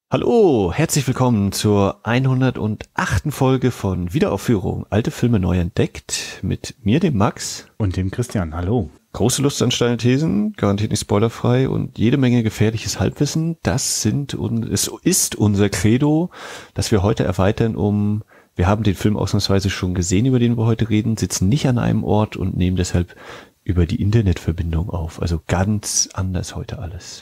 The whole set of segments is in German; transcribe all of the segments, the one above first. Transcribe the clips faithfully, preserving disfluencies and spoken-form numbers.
Hallo, herzlich willkommen zur hundertachten Folge von Wiederaufführung Alte Filme neu entdeckt mit mir, dem Max. Und dem Christian, hallo. Große Lust an steile Thesen, garantiert nicht spoilerfrei und jede Menge gefährliches Halbwissen. Das sind und es ist unser Credo, das wir heute erweitern um, wir haben den Film ausnahmsweise schon gesehen, über den wir heute reden, sitzen nicht an einem Ort und nehmen deshalb über die Internetverbindung auf. Also ganz anders heute alles.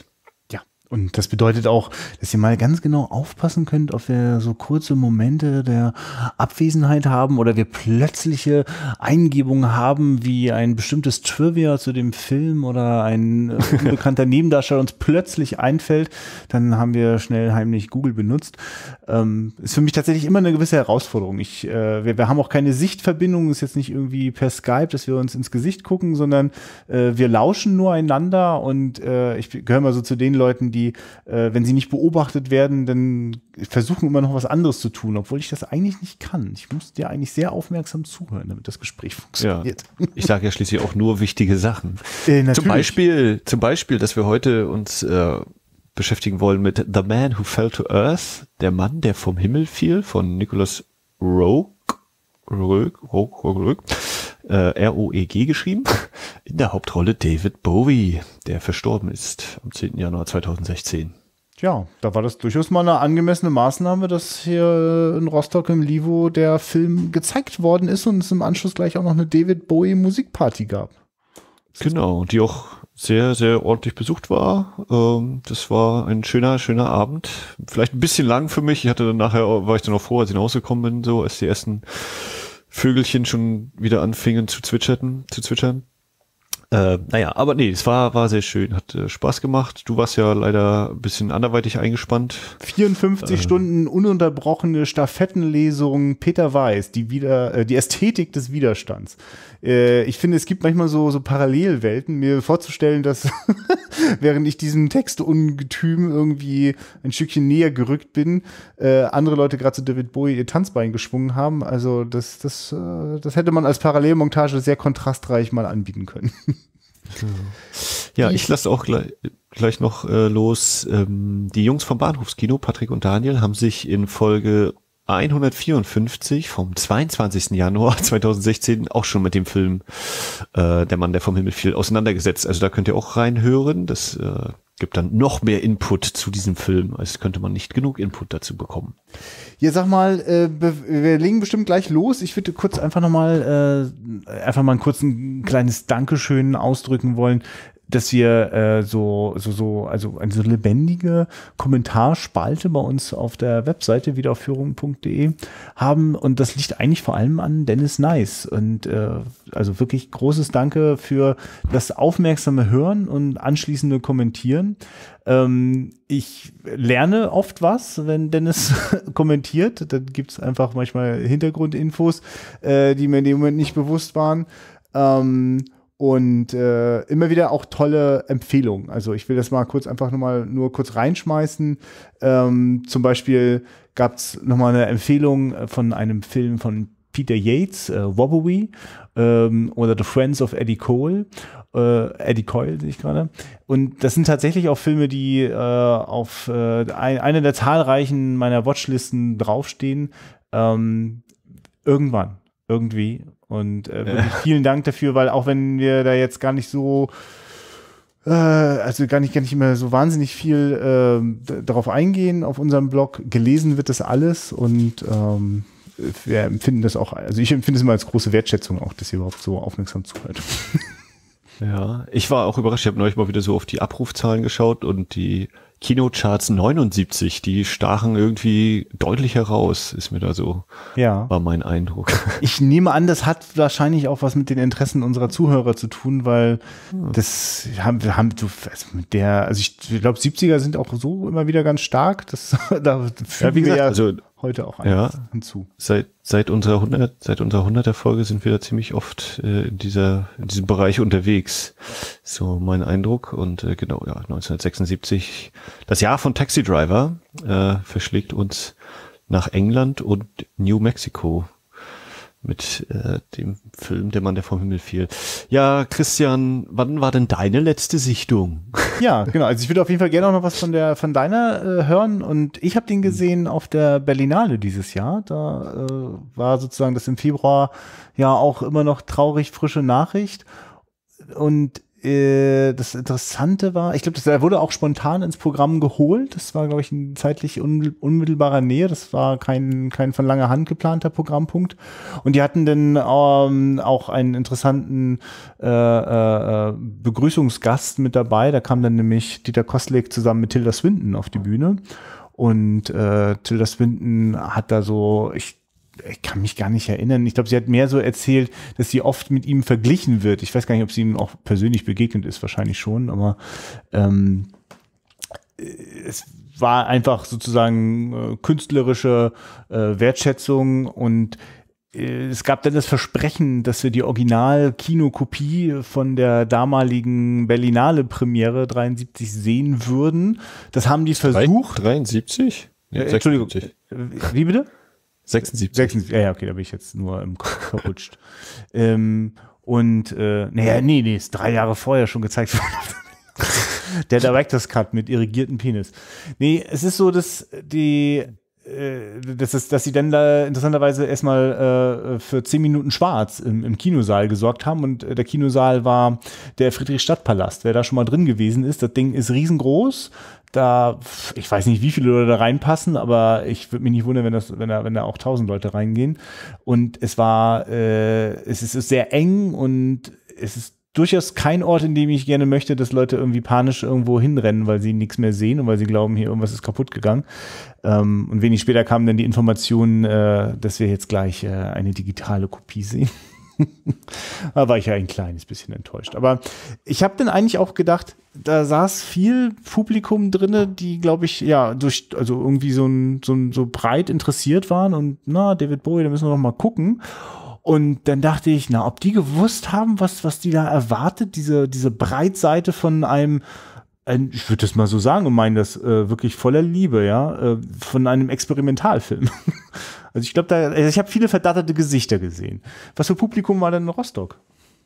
Und das bedeutet auch, dass ihr mal ganz genau aufpassen könnt, ob wir so kurze Momente der Abwesenheit haben oder wir plötzliche Eingebungen haben, wie ein bestimmtes Trivia zu dem Film oder ein unbekannter Nebendarsteller uns plötzlich einfällt. Dann haben wir schnell heimlich Google benutzt. Ähm, ist für mich tatsächlich immer eine gewisse Herausforderung. Ich, äh, wir, wir haben auch keine Sichtverbindung, ist jetzt nicht irgendwie per Skype, dass wir uns ins Gesicht gucken, sondern äh, wir lauschen nur einander und äh, ich gehöre mal so zu den Leuten, die die, äh, wenn sie nicht beobachtet werden, dann versuchen immer noch was anderes zu tun, obwohl ich das eigentlich nicht kann. Ich muss dir eigentlich sehr aufmerksam zuhören, damit das Gespräch funktioniert. Ja, ich sage ja schließlich auch nur wichtige Sachen. Äh, zum Beispiel, zum Beispiel, dass wir heute uns äh, beschäftigen wollen mit The Man Who Fell to Earth, der Mann, der vom Himmel fiel, von Nicholas Roeg, Roeg, Roeg, Roeg, äh, R O E G geschrieben. In der Hauptrolle David Bowie, der verstorben ist am zehnten Januar zweitausendsechzehn. Ja, da war das durchaus mal eine angemessene Maßnahme, dass hier in Rostock im Livo der Film gezeigt worden ist und es im Anschluss gleich auch noch eine David Bowie Musikparty gab. Genau, die auch sehr, sehr ordentlich besucht war. Ähm, das war ein schöner, schöner Abend. Vielleicht ein bisschen lang für mich. Ich hatte dann nachher, war ich dann auch froh, als ich nach Hause gekommen bin, so als die ersten Vögelchen schon wieder anfingen zu zwitschern, zu zwitschern. Äh, naja, aber nee, es war, war sehr schön, hat äh, Spaß gemacht. Du warst ja leider ein bisschen anderweitig eingespannt. vierundfünfzig äh, Stunden ununterbrochene Stafettenlesung Peter Weiß, die wieder, äh, die Ästhetik des Widerstands. Äh, ich finde, es gibt manchmal so, so Parallelwelten, mir vorzustellen, dass während ich diesem Textungetüm irgendwie ein Stückchen näher gerückt bin, äh, andere Leute gerade zu David Bowie ihr Tanzbein geschwungen haben. Also das, das, äh, das hätte man als Parallelmontage sehr kontrastreich mal anbieten können. Ja, ich lasse auch gleich, gleich noch äh, los. Ähm, die Jungs vom Bahnhofskino, Patrick und Daniel, haben sich in Folge hundertvierundfünfzig vom zweiundzwanzigsten Januar zweitausendsechzehn auch schon mit dem Film äh, Der Mann, der vom Himmel fiel, auseinandergesetzt. Also da könnt ihr auch reinhören. Das äh, gibt dann noch mehr Input zu diesem Film. Also könnte man nicht genug Input dazu bekommen. Ja, sag mal, äh, wir legen bestimmt gleich los. Ich würde kurz einfach nochmal, äh, einfach mal ein kurzes kleines Dankeschön ausdrücken wollen, dass wir äh, so, so, so, also eine so lebendige Kommentarspalte bei uns auf der Webseite wiederaufführung punkt de haben. Und das liegt eigentlich vor allem an Dennis Nice. Und äh, also wirklich großes Danke für das aufmerksame Hören und anschließende Kommentieren. Ähm, ich lerne oft was, wenn Dennis kommentiert. Dann gibt es einfach manchmal Hintergrundinfos, äh, die mir in dem Moment nicht bewusst waren. Ähm, Und äh, immer wieder auch tolle Empfehlungen. Also ich will das mal kurz einfach nochmal nur kurz reinschmeißen. Ähm, zum Beispiel gab es nochmal eine Empfehlung von einem Film von Peter Yates, äh, Wobbly, ähm, oder The Friends of Eddie Cole. Äh, Eddie Coyle sehe ich gerade. Und das sind tatsächlich auch Filme, die äh, auf äh, ein, eine der zahlreichen meiner Watchlisten draufstehen. Ähm, irgendwann, irgendwie. Und äh, wirklich vielen Dank dafür, weil auch wenn wir da jetzt gar nicht so, äh, also gar nicht, gar nicht mehr so wahnsinnig viel äh, darauf eingehen auf unserem Blog, gelesen wird das alles und ähm, wir empfinden das auch, also ich empfinde es immer als große Wertschätzung auch, dass ihr überhaupt so aufmerksam zuhört. Ja, ich war auch überrascht, ich habe neulich mal wieder so auf die Abrufzahlen geschaut und die Kinocharts neunundsiebzig, die stachen irgendwie deutlich heraus, ist mir da so, ja. War mein Eindruck. Ich nehme an, das hat wahrscheinlich auch was mit den Interessen unserer Zuhörer zu tun, weil hm. das haben wir haben also mit der, also ich, ich glaube siebziger sind auch so immer wieder ganz stark, das da fügen ja, wie wir gesagt, ja also heute auch ja, hinzu. Seit seit unserer hundert seit unserer hunderter Folge sind wir da ziemlich oft äh, in dieser in diesem Bereich unterwegs. So mein Eindruck und äh, genau, ja, neunzehnhundertsechsundsiebzig, das Jahr von Taxi Driver äh, verschlägt uns nach England und New Mexico. mit äh, dem Film Der Mann, der vom Himmel fiel. Ja, Christian, wann war denn deine letzte Sichtung? Ja, genau. Also ich würde auf jeden Fall gerne auch noch was von der von deiner äh, hören. Und ich habe den gesehen auf der Berlinale dieses Jahr. Da äh, war sozusagen das im Februar ja auch immer noch traurig frische Nachricht. Und äh, das Interessante war, ich glaube, er wurde auch spontan ins Programm geholt. Das war, glaube ich, in zeitlich un, unmittelbarer Nähe. Das war kein, kein von langer Hand geplanter Programmpunkt. Und die hatten dann ähm, auch einen interessanten äh, äh, Begrüßungsgast mit dabei. Da kam dann nämlich Dieter Koslik zusammen mit Tilda Swinton auf die Bühne. Und äh, Tilda Swinton hat da so, ich Ich kann mich gar nicht erinnern. Ich glaube, sie hat mehr so erzählt, dass sie oft mit ihm verglichen wird. Ich weiß gar nicht, ob sie ihm auch persönlich begegnet ist, wahrscheinlich schon, aber ähm, es war einfach sozusagen äh, künstlerische äh, Wertschätzung und äh, es gab dann das Versprechen, dass wir die Original-Kinokopie von der damaligen Berlinale-Premiere dreiundsiebzig sehen würden. Das haben die versucht. dreiundsiebzig? Nee, äh, Entschuldigung. Wie bitte? sechsundsiebzig. sechsundsiebzig, ja, okay, da bin ich jetzt nur im Kopf verrutscht. ähm, und, äh, naja, nee, nee, ist drei Jahre vorher schon gezeigt worden. Der Director's Cut mit irrigiertem Penis. Nee, es ist so, dass die, äh, das ist, dass sie dann da interessanterweise erstmal äh, für zehn Minuten schwarz im, im Kinosaal gesorgt haben und äh, der Kinosaal war der Friedrichstadtpalast. Wer da schon mal drin gewesen ist, das Ding ist riesengroß. Da, ich weiß nicht, wie viele Leute da reinpassen, aber ich würde mich nicht wundern, wenn das, wenn da, wenn da auch tausend Leute reingehen. Und es war, äh, es ist sehr eng und es ist durchaus kein Ort, in dem ich gerne möchte, dass Leute irgendwie panisch irgendwo hinrennen, weil sie nichts mehr sehen und weil sie glauben, hier irgendwas ist kaputt gegangen. Ähm, und wenig später kam dann die Information, äh, dass wir jetzt gleich äh, eine digitale Kopie sehen. Da war ich ja ein kleines bisschen enttäuscht. Aber ich habe dann eigentlich auch gedacht, da saß viel Publikum drinne, die, glaube ich, ja, durch, also irgendwie so, ein, so, ein, so breit interessiert waren und na, David Bowie, da müssen wir noch mal gucken. Und dann dachte ich, na, ob die gewusst haben, was, was die da erwartet, diese, diese Breitseite von einem, ein, ich würde das mal so sagen und meine das äh, wirklich voller Liebe, ja, äh, von einem Experimentalfilm. Also ich glaube, da, ich habe viele verdatterte Gesichter gesehen. Was für Publikum war denn in Rostock?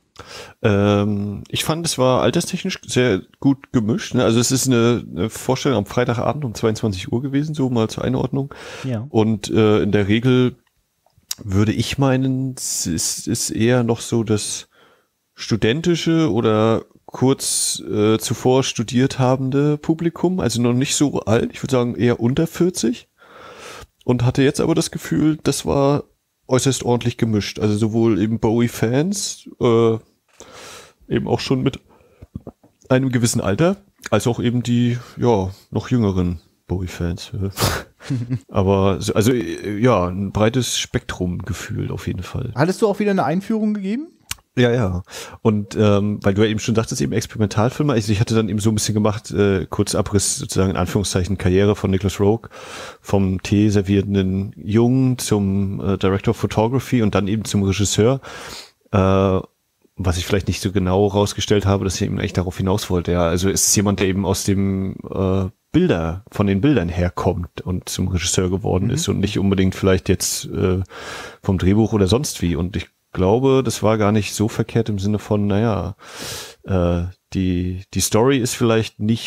Ähm, ich fand, es war alterstechnisch sehr gut gemischt. Ne? Also es ist eine, eine Vorstellung am Freitagabend um zweiundzwanzig Uhr gewesen, so mal zur Einordnung. Ja. Und äh, in der Regel würde ich meinen, es ist, ist eher noch so das studentische oder kurz äh, zuvor studiert habende Publikum, also noch nicht so alt, ich würde sagen eher unter vierzig. Und hatte jetzt aber das Gefühl, das war äußerst ordentlich gemischt. Also sowohl eben Bowie-Fans, äh, eben auch schon mit einem gewissen Alter, als auch eben die, ja, noch jüngeren Bowie-Fans. Aber, also, ja, ein breites Spektrum gefühlt auf jeden Fall. Hattest du auch wieder eine Einführung gegeben? Ja, ja. Und ähm, weil du ja eben schon sagtest, eben Experimentalfilme, also ich hatte dann eben so ein bisschen gemacht, äh, kurz Abriss sozusagen in Anführungszeichen Karriere von Nicholas Roeg, vom Tee servierenden Jungen zum äh, Director of Photography und dann eben zum Regisseur, äh, was ich vielleicht nicht so genau rausgestellt habe, dass ich eben echt darauf hinaus wollte. Ja, also es ist jemand, der eben aus dem äh, Bilder, von den Bildern herkommt und zum Regisseur geworden mhm. ist und nicht unbedingt vielleicht jetzt äh, vom Drehbuch oder sonst wie. Und ich glaube, das war gar nicht so verkehrt im Sinne von, naja, äh, die, die Story ist vielleicht nicht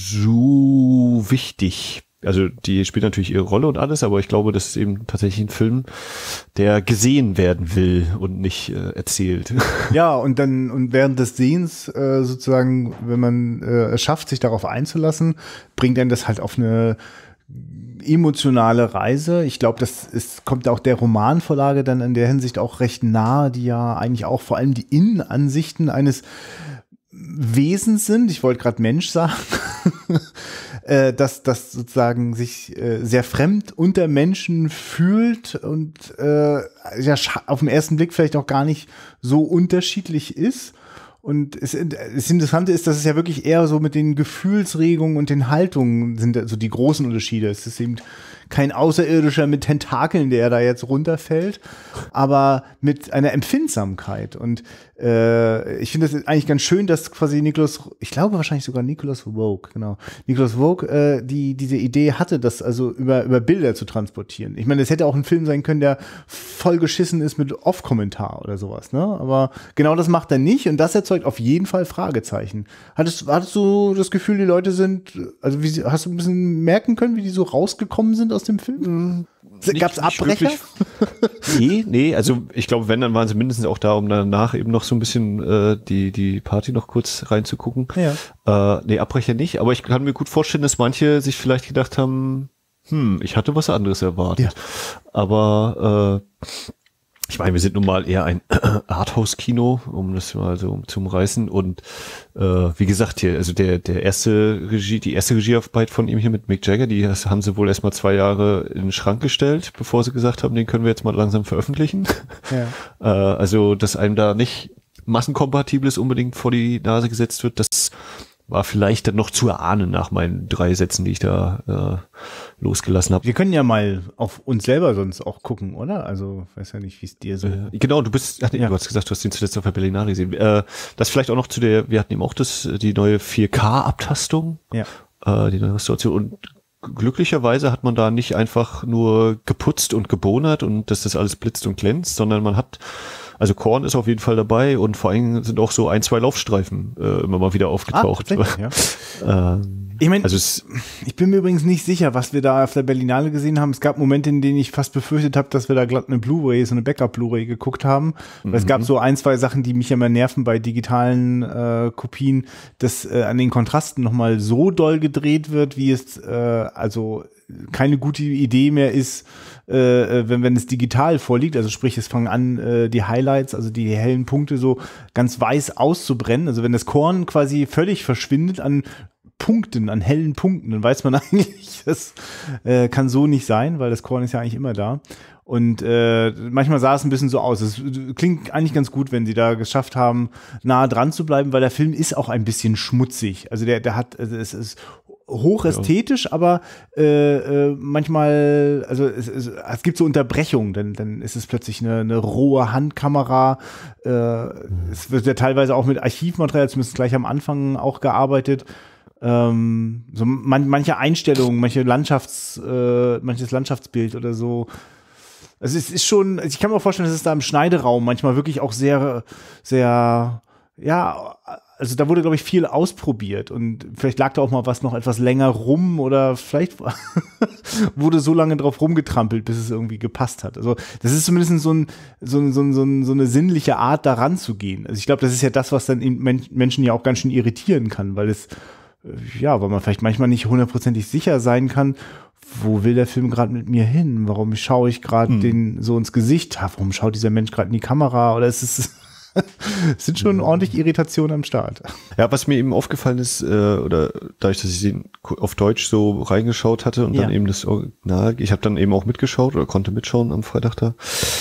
so wichtig. Also die spielt natürlich ihre Rolle und alles, aber ich glaube, das ist eben tatsächlich ein Film, der gesehen werden will und nicht äh, erzählt. Ja, und dann, und während des Sehens äh, sozusagen, wenn man äh, es schafft, sich darauf einzulassen, bringt einen das halt auf eine emotionale Reise. Ich glaube, das ist, kommt auch der Romanvorlage dann in der Hinsicht auch recht nahe, die ja eigentlich auch vor allem die Innenansichten eines Wesens sind. Ich wollte gerade Mensch sagen. äh, dass das sozusagen sich äh, sehr fremd unter Menschen fühlt und äh, ja, auf den ersten Blick vielleicht auch gar nicht so unterschiedlich ist. Und es, das Interessante ist, dass es ja wirklich eher so mit den Gefühlsregungen und den Haltungen sind so die großen Unterschiede. Es ist eben kein Außerirdischer mit Tentakeln, der da jetzt runterfällt, aber mit einer Empfindsamkeit. Und äh, ich finde es eigentlich ganz schön, dass quasi Nicholas, ich glaube wahrscheinlich sogar Nicholas Roeg, genau, Nicholas Roeg äh, die diese Idee hatte, das also über über Bilder zu transportieren. Ich meine, es hätte auch ein Film sein können, der voll geschissen ist mit Off-Kommentar oder sowas, ne? Aber genau das macht er nicht und das erzeugt auf jeden Fall Fragezeichen. Hattest, hattest du das Gefühl, die Leute sind, also wie, hast du ein bisschen merken können, wie die so rausgekommen sind aus dem Film? Gab es Abbrecher? nee, nee, also ich glaube, wenn, dann waren sie mindestens auch da, um danach eben noch so ein bisschen äh, die die Party noch kurz reinzugucken. Ja. Äh, nee, Abbrecher nicht, aber ich kann mir gut vorstellen, dass manche sich vielleicht gedacht haben, hm, ich hatte was anderes erwartet. Ja. Aber äh, ich meine, wir sind nun mal eher ein Arthouse-Kino, um das mal so zu umreißen. Und äh, wie gesagt hier, also der der erste Regie, die erste Regiearbeit von ihm hier mit Mick Jagger, die haben sie wohl erstmal zwei Jahre in den Schrank gestellt, bevor sie gesagt haben, den können wir jetzt mal langsam veröffentlichen. Ja. äh, also, dass einem da nicht massenkompatibles unbedingt vor die Nase gesetzt wird, das war vielleicht dann noch zu erahnen nach meinen drei Sätzen, die ich da äh, losgelassen habe. Wir können ja mal auf uns selber sonst auch gucken, oder? Also, weiß ja nicht, wie es dir so... Äh, genau, du bist, ach, nee, ja. du hast gesagt, du hast den zuletzt auf der Berlinale gesehen. Äh, das vielleicht auch noch zu der, wir hatten eben auch das, die neue vier K-Abtastung, ja. äh, die neue Restauration und glücklicherweise hat man da nicht einfach nur geputzt und gebonert und dass das alles blitzt und glänzt, sondern man hat, also Korn ist auf jeden Fall dabei und vor allem sind auch so ein, zwei Laufstreifen äh, immer mal wieder aufgetaucht. Ah, ja. ähm, ich meine, also ich bin mir übrigens nicht sicher, was wir da auf der Berlinale gesehen haben. Es gab Momente, in denen ich fast befürchtet habe, dass wir da glatt eine Blu-ray, so eine Backup-Bluray geguckt haben. Mhm. Weil es gab so ein, zwei Sachen, die mich ja immer nerven bei digitalen äh, Kopien, dass äh, an den Kontrasten nochmal so doll gedreht wird, wie es äh, also keine gute Idee mehr ist, äh, wenn, wenn es digital vorliegt, also sprich, es fangen an, äh, die Highlights, also die hellen Punkte so ganz weiß auszubrennen, also wenn das Korn quasi völlig verschwindet an Punkten, an hellen Punkten, dann weiß man eigentlich, das äh, kann so nicht sein, weil das Korn ist ja eigentlich immer da. Und äh, manchmal sah es ein bisschen so aus. Es klingt eigentlich ganz gut, wenn sie da geschafft haben, nah dran zu bleiben, weil der Film ist auch ein bisschen schmutzig. Also der, der hat, also es ist hochästhetisch, ja. aber äh, äh, manchmal, also es, es, es gibt so Unterbrechungen, denn dann ist es plötzlich eine, eine rohe Handkamera. Äh, mhm. Es wird ja teilweise auch mit Archivmaterial, zumindest gleich am Anfang auch gearbeitet. Ähm, so man, manche Einstellungen, manche Landschafts, äh, manches Landschaftsbild oder so. Also es ist schon, ich kann mir vorstellen, dass es da im Schneideraum manchmal wirklich auch sehr, sehr, ja, also da wurde, glaube ich, viel ausprobiert und vielleicht lag da auch mal was noch etwas länger rum oder vielleicht wurde so lange drauf rumgetrampelt, bis es irgendwie gepasst hat. Also das ist zumindest so, ein, so, ein, so, ein, so, ein, so eine sinnliche Art, da ranzugehen. Also ich glaube, das ist ja das, was dann Menschen ja auch ganz schön irritieren kann, weil es, ja, weil man vielleicht manchmal nicht hundertprozentig sicher sein kann, wo will der Film gerade mit mir hin? Warum schaue ich gerade hm. den so ins Gesicht? Warum schaut dieser Mensch gerade in die Kamera? Oder ist es es sind schon ordentlich Irritationen am Start. Ja, was mir eben aufgefallen ist, äh, oder dadurch, dass ich den auf Deutsch so reingeschaut hatte und ja. dann eben das Original, ich habe dann eben auch mitgeschaut oder konnte mitschauen am Freitag da,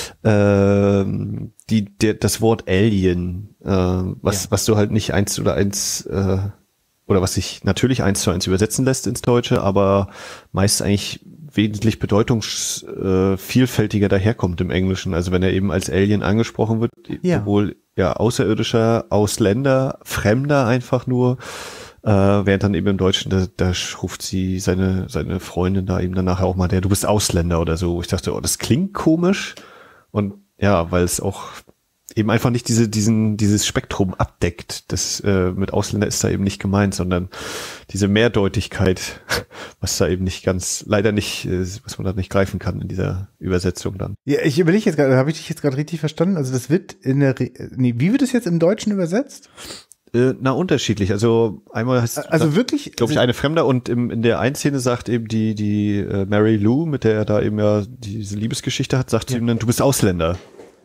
äh, die, der, das Wort Alien, äh, was, ja. was du halt nicht eins oder eins, äh, oder was sich natürlich eins zu eins übersetzen lässt ins Deutsche, aber meist eigentlich wesentlich bedeutungsvielfältiger äh, daherkommt im Englischen. Also wenn er eben als Alien angesprochen wird, ja. sowohl ja außerirdischer, Ausländer, Fremder einfach nur, äh, während dann eben im Deutschen, da, da ruft sie seine seine Freundin da eben dann nachher auch mal der, du bist Ausländer oder so. Ich dachte, oh, das klingt komisch und ja, weil es auch eben einfach nicht diese, diesen, dieses Spektrum abdeckt. Das äh, mit Ausländer ist da eben nicht gemeint, sondern diese Mehrdeutigkeit, was da eben nicht ganz, leider nicht, äh, was man da nicht greifen kann in dieser Übersetzung dann. Ja, ich überlege jetzt gerade, habe ich dich jetzt gerade richtig verstanden? Also das wird in der, Re nee, wie wird es jetzt im Deutschen übersetzt? Äh, na, unterschiedlich. Also einmal heißt also sagt, wirklich, glaube ich, eine Fremder und im, in der einen Szene sagt eben die, die äh, Mary Lou, mit der er da eben ja diese Liebesgeschichte hat, sagt ja. sie ihm dann, du bist Ausländer.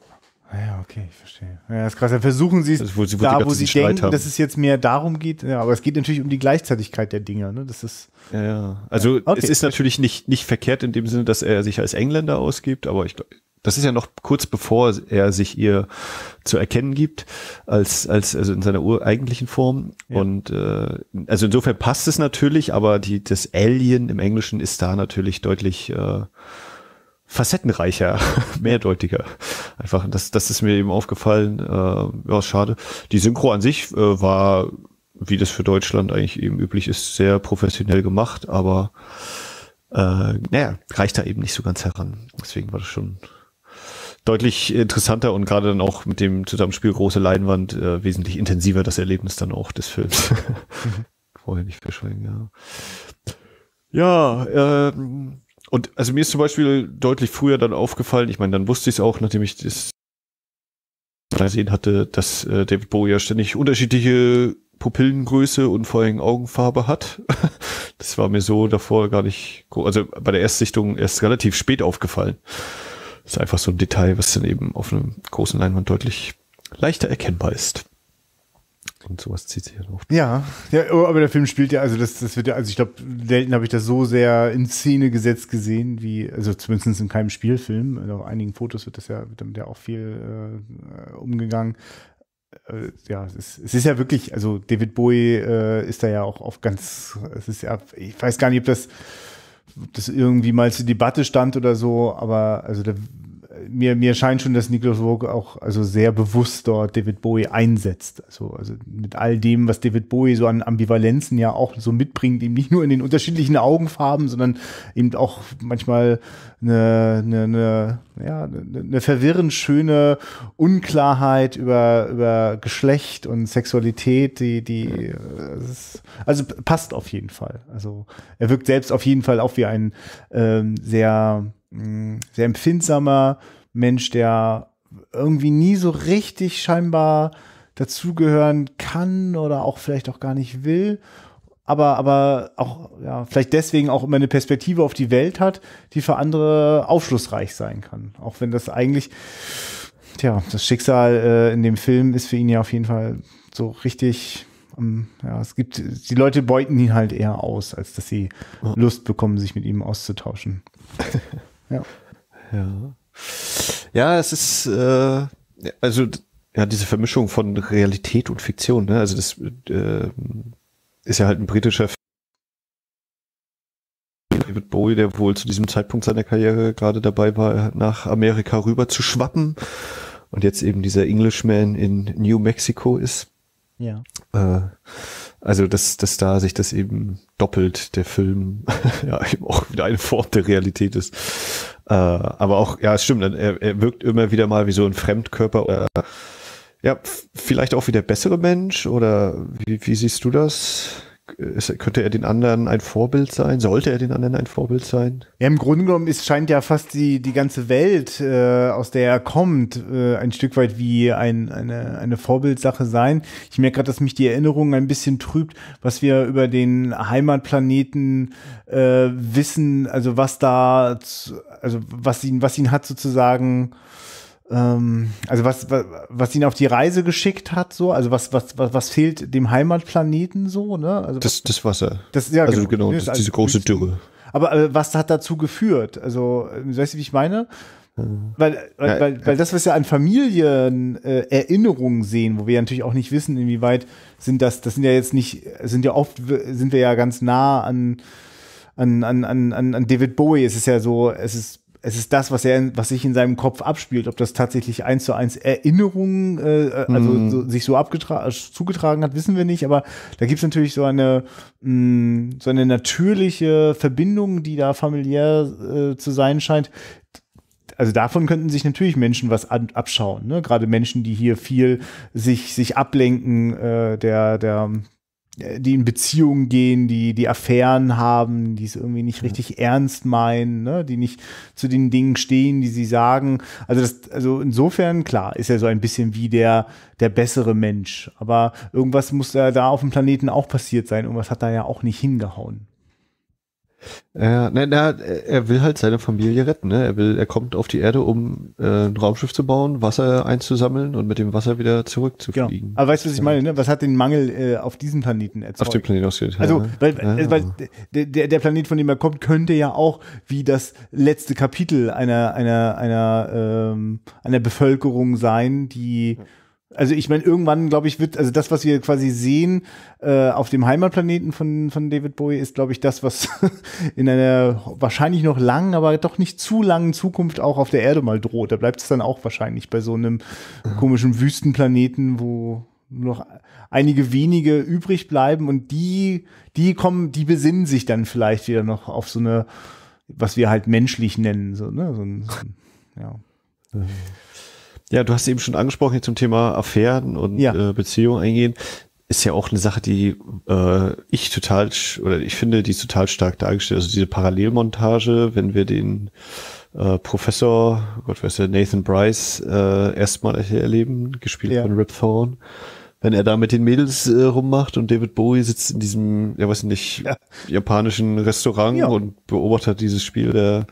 Ja, okay, ich verstehe. Ja, das ist krass. Dann versuchen sie es also, wo sie, wo da, wo sie denken, haben. dass es jetzt mehr darum geht. Ja, aber es geht natürlich um die Gleichzeitigkeit der Dinge. Ne? Das ist ja, ja. Also ja. Okay. Es ist natürlich nicht nicht verkehrt in dem Sinne, dass er sich als Engländer ausgibt, aber ich das ist ja noch kurz bevor er sich ihr zu erkennen gibt, als, als, also in seiner ureigentlichen Form. Ja. Und, äh, also insofern passt es natürlich, aber die, das Alien im Englischen ist da natürlich deutlich, äh, facettenreicher, mehrdeutiger. Einfach, das, das ist mir eben aufgefallen. Äh, ja, schade. Die Synchro an sich äh, war, wie das für Deutschland eigentlich eben üblich ist, sehr professionell gemacht, aber äh, naja, reicht da eben nicht so ganz heran. Deswegen war das schon deutlich interessanter und gerade dann auch mit dem Zusammenspiel große Leinwand äh, wesentlich intensiver das Erlebnis dann auch des Films. Mhm. Vorher nicht verschweigen, ja. Ja, ähm, und also mir ist zum Beispiel deutlich früher dann aufgefallen, ich meine, dann wusste ich es auch, nachdem ich das gesehen hatte, dass äh, David Bowie ja ständig unterschiedliche Pupillengröße und vor allem Augenfarbe hat. Das war mir so davor gar nicht, also bei der Erstsichtung erst relativ spät aufgefallen. Das ist einfach so ein Detail, was dann eben auf einem großen Leinwand deutlich leichter erkennbar ist. Und sowas zieht sich ja noch. Ja, ja, aber der Film spielt ja, also das, das wird ja, also ich glaube, selten habe ich das so sehr in Szene gesetzt gesehen, wie, also zumindest in keinem Spielfilm. Also auf einigen Fotos wird das ja, wird damit ja auch viel äh, umgegangen. Äh, ja, es ist, es ist ja wirklich, also David Bowie äh, ist da ja auch auf ganz, es ist ja, ich weiß gar nicht, ob das, ob das irgendwie mal zur Debatte stand oder so, aber also der, Mir, mir scheint schon, dass Nicholas Roeg auch also sehr bewusst dort David Bowie einsetzt. Also, also mit all dem, was David Bowie so an Ambivalenzen ja auch so mitbringt, eben nicht nur in den unterschiedlichen Augenfarben, sondern eben auch manchmal eine, eine, eine, ja, eine, eine verwirrend schöne Unklarheit über, über Geschlecht und Sexualität, die, die, ist, also passt auf jeden Fall. Also er wirkt selbst auf jeden Fall auch wie ein ähm, sehr sehr empfindsamer Mensch, der irgendwie nie so richtig scheinbar dazugehören kann oder auch vielleicht auch gar nicht will, aber, aber auch, ja, vielleicht deswegen auch immer eine Perspektive auf die Welt hat, die für andere aufschlussreich sein kann. Auch wenn das eigentlich, tja, das Schicksal äh, in dem Film ist für ihn ja auf jeden Fall so richtig, um, ja, es gibt, die Leute beuten ihn halt eher aus, als dass sie ja. Lust bekommen, sich mit ihm auszutauschen. Ja. Ja. Ja, es ist äh, also ja diese Vermischung von Realität und Fiktion, ne? Also das äh, ist ja halt ein britischer Film. David Bowie, der wohl zu diesem Zeitpunkt seiner Karriere gerade dabei war, nach Amerika rüber zu schwappen und jetzt eben dieser Englishman in New Mexico ist. Ja. Äh, also, dass, dass da sich das eben doppelt, der Film, ja, eben auch wieder eine Form der Realität ist. Äh, aber auch, ja, es stimmt, er, er wirkt immer wieder mal wie so ein Fremdkörper oder, ja, vielleicht auch wie der bessere Mensch oder wie, wie siehst du das? Ist, könnte er den anderen ein Vorbild sein? Sollte er den anderen ein Vorbild sein? Ja, im Grunde genommen ist, scheint ja fast die, die ganze Welt, äh, aus der er kommt, äh, ein Stück weit wie ein, eine, eine Vorbildsache sein. Ich merke gerade, dass mich die Erinnerung ein bisschen trübt, was wir über den Heimatplaneten äh, wissen, also was da, also was ihn, was ihn hat sozusagen, also was, was, was ihn auf die Reise geschickt hat, so, also was, was, was, was fehlt dem Heimatplaneten so, ne? Also das, das Wasser. Das, ja, also genau, das, das diese große Dürre. Aber äh, was hat dazu geführt? Also, weißt du, wie ich meine? Mhm. Weil, weil, ja, weil, weil das, was wir an Familienerinnerungen äh, sehen, wo wir ja natürlich auch nicht wissen, inwieweit sind das, das sind ja jetzt nicht, sind ja oft, sind wir ja ganz nah an, an, an, an, an David Bowie. Es ist ja so, es ist Es ist das, was er, was sich in seinem Kopf abspielt, ob das tatsächlich eins zu eins Erinnerungen, äh, also mm. so, sich so abgetragen, zugetragen hat, wissen wir nicht. Aber da gibt es natürlich so eine, mh, so eine natürliche Verbindung, die da familiär äh, zu sein scheint. Also davon könnten sich natürlich Menschen was an, abschauen, ne? Gerade Menschen, die hier viel sich sich ablenken, äh, der der die in Beziehungen gehen, die die Affären haben, die es irgendwie nicht richtig ja. ernst meinen, ne? Die nicht zu den Dingen stehen, die sie sagen. Also das, also insofern, klar, ist er so ein bisschen wie der der bessere Mensch. Aber irgendwas muss da, da auf dem Planeten auch passiert sein. Irgendwas hat da ja auch nicht hingehauen. Ja, na, na, er will halt seine Familie retten, ne? Er will, er kommt auf die Erde, um äh, ein Raumschiff zu bauen, Wasser einzusammeln und mit dem Wasser wieder zurückzufliegen. Genau. Aber weißt du, was ich meine, ne? Was hat den Mangel äh, auf diesem Planeten erzeugt? Auf dem Planeten ausgeht. Also, ja. weil, ja. äh, weil der, der Planet, von dem er kommt, könnte ja auch wie das letzte Kapitel einer, einer, einer, ähm, einer Bevölkerung sein, die Also ich meine, irgendwann, glaube ich, wird, also das, was wir quasi sehen äh, auf dem Heimatplaneten von, von David Bowie, ist, glaube ich, das, was in einer wahrscheinlich noch langen, aber doch nicht zu langen Zukunft auch auf der Erde mal droht. Da bleibt es dann auch wahrscheinlich bei so einem komischen Wüstenplaneten, wo nur noch einige wenige übrig bleiben und die, die kommen, die besinnen sich dann vielleicht wieder noch auf so eine, was wir halt menschlich nennen, so, ne, so ein, so ein ja. Ja, du hast eben schon angesprochen hier zum Thema Affären und ja. äh, Beziehungen eingehen. Ist ja auch eine Sache, die äh, ich total, oder ich finde, die ist total stark dargestellt. Also diese Parallelmontage, wenn wir den äh, Professor, Gott weiß der, Nathan Bryce äh, erstmal erleben, gespielt ja. von Rip Thorne, wenn er da mit den Mädels äh, rummacht und David Bowie sitzt in diesem, ja weiß nicht, ja. japanischen Restaurant ja. und beobachtet dieses Spiel der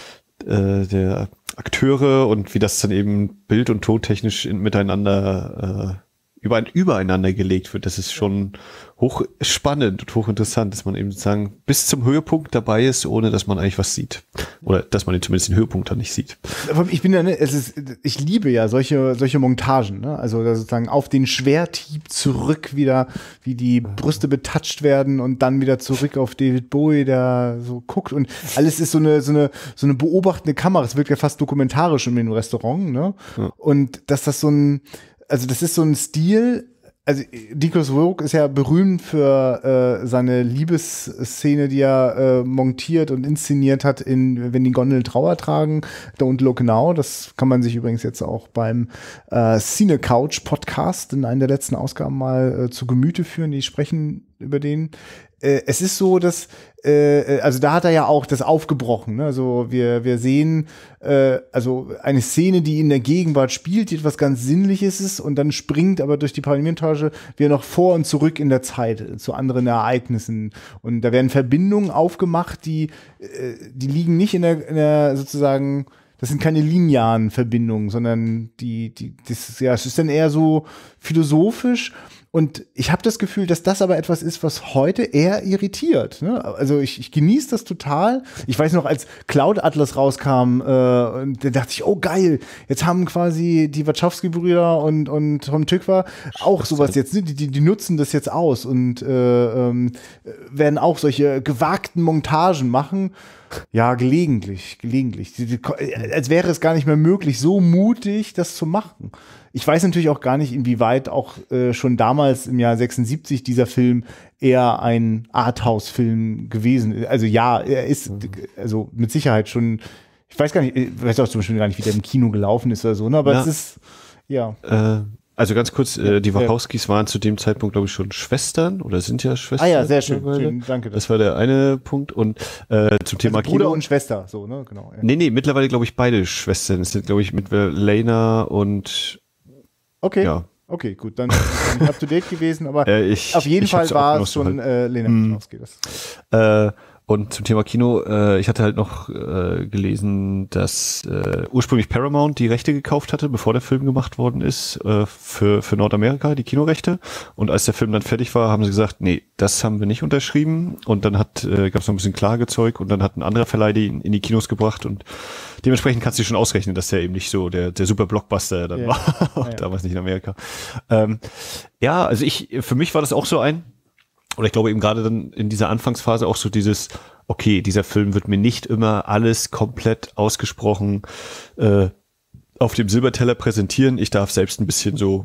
äh, der Akteure und wie das dann eben bild- und tontechnisch in, miteinander äh, über, übereinander gelegt wird. Das ist schon hochspannend und hochinteressant, dass man eben sozusagen bis zum Höhepunkt dabei ist, ohne dass man eigentlich was sieht. Oder dass man zumindest den Höhepunkt dann nicht sieht. Ich bin ja, ne, es ist, ich liebe ja solche, solche Montagen, ne? Also sozusagen auf den Schwerthieb zurück wieder, wie die Brüste betatscht werden und dann wieder zurück auf David Bowie, der so guckt und alles ist so eine, so eine, so eine beobachtende Kamera. Es wirkt ja fast dokumentarisch in dem Restaurant, ne? Ja. Und dass das so ein, also das ist so ein Stil, also Nicholas Roeg ist ja berühmt für äh, seine Liebesszene, die er äh, montiert und inszeniert hat in Wenn die Gondeln Trauer tragen, Don't Look Now. Das kann man sich übrigens jetzt auch beim äh, Cine Couch Podcast in einer der letzten Ausgaben mal äh, zu Gemüte führen. Die sprechen über den. Äh, es ist so, dass äh, also da hat er ja auch das aufgebrochen. Ne? Also wir wir sehen äh, also eine Szene, die in der Gegenwart spielt, die etwas ganz Sinnliches ist und dann springt aber durch die Parallelmontage wieder noch vor und zurück in der Zeit äh, zu anderen Ereignissen und da werden Verbindungen aufgemacht, die äh, die liegen nicht in der, in der sozusagen, das sind keine linearen Verbindungen, sondern die die das ist, ja es ist dann eher so philosophisch. Und ich habe das Gefühl, dass das aber etwas ist, was heute eher irritiert. Ne? Also ich, ich genieße das total. Ich weiß noch, als Cloud Atlas rauskam, äh, da dachte ich, oh geil, jetzt haben quasi die Wachowski-Brüder und, und Tom Tykwer auch sowas jetzt, ne? die, die, die nutzen das jetzt aus und äh, ähm, werden auch solche gewagten Montagen machen. Ja, gelegentlich, gelegentlich. Als wäre es gar nicht mehr möglich, so mutig das zu machen. Ich weiß natürlich auch gar nicht, inwieweit auch äh, schon damals im Jahr sechsundsiebzig dieser Film eher ein Arthouse-Film gewesen ist. Also ja, er ist also mit Sicherheit schon, ich weiß gar nicht, ich weiß auch zum Beispiel gar nicht, wie der im Kino gelaufen ist oder so, ne? Aber ja. es ist, ja. Äh. Also ganz kurz, äh, die Wachowskis waren zu dem Zeitpunkt, glaube ich, schon Schwestern oder sind ja Schwestern. Ah ja, sehr schön, schön danke. Das war der eine Punkt. Und äh, zum Thema also Bruder Kino. und Schwester, so, ne, genau. Ja. Nee, nee, mittlerweile, glaube ich, beide Schwestern. Es sind, glaube ich, mit Lena und Okay, ja. okay, gut, dann bin ich up to date gewesen, aber äh, ich, auf jeden Fall war es schon halt. äh, Lena mm. Wachowski. Das. Äh, Und zum Thema Kino, äh, ich hatte halt noch äh, gelesen, dass äh, ursprünglich Paramount die Rechte gekauft hatte, bevor der Film gemacht worden ist, äh, für für Nordamerika, die Kinorechte. Und als der Film dann fertig war, haben sie gesagt, nee, das haben wir nicht unterschrieben. Und dann hat äh, gab es noch ein bisschen Klagezeug und dann hat ein anderer Verleih die in, in die Kinos gebracht. Und dementsprechend kannst du dir schon ausrechnen, dass der eben nicht so der der super Blockbuster dann yeah. war, ja, ja. damals nicht in Amerika. Ähm, ja, also ich für mich war das auch so ein Oder ich glaube eben gerade dann in dieser Anfangsphase auch so dieses, okay, dieser Film wird mir nicht immer alles komplett ausgesprochen äh, auf dem Silberteller präsentieren. Ich darf selbst ein bisschen so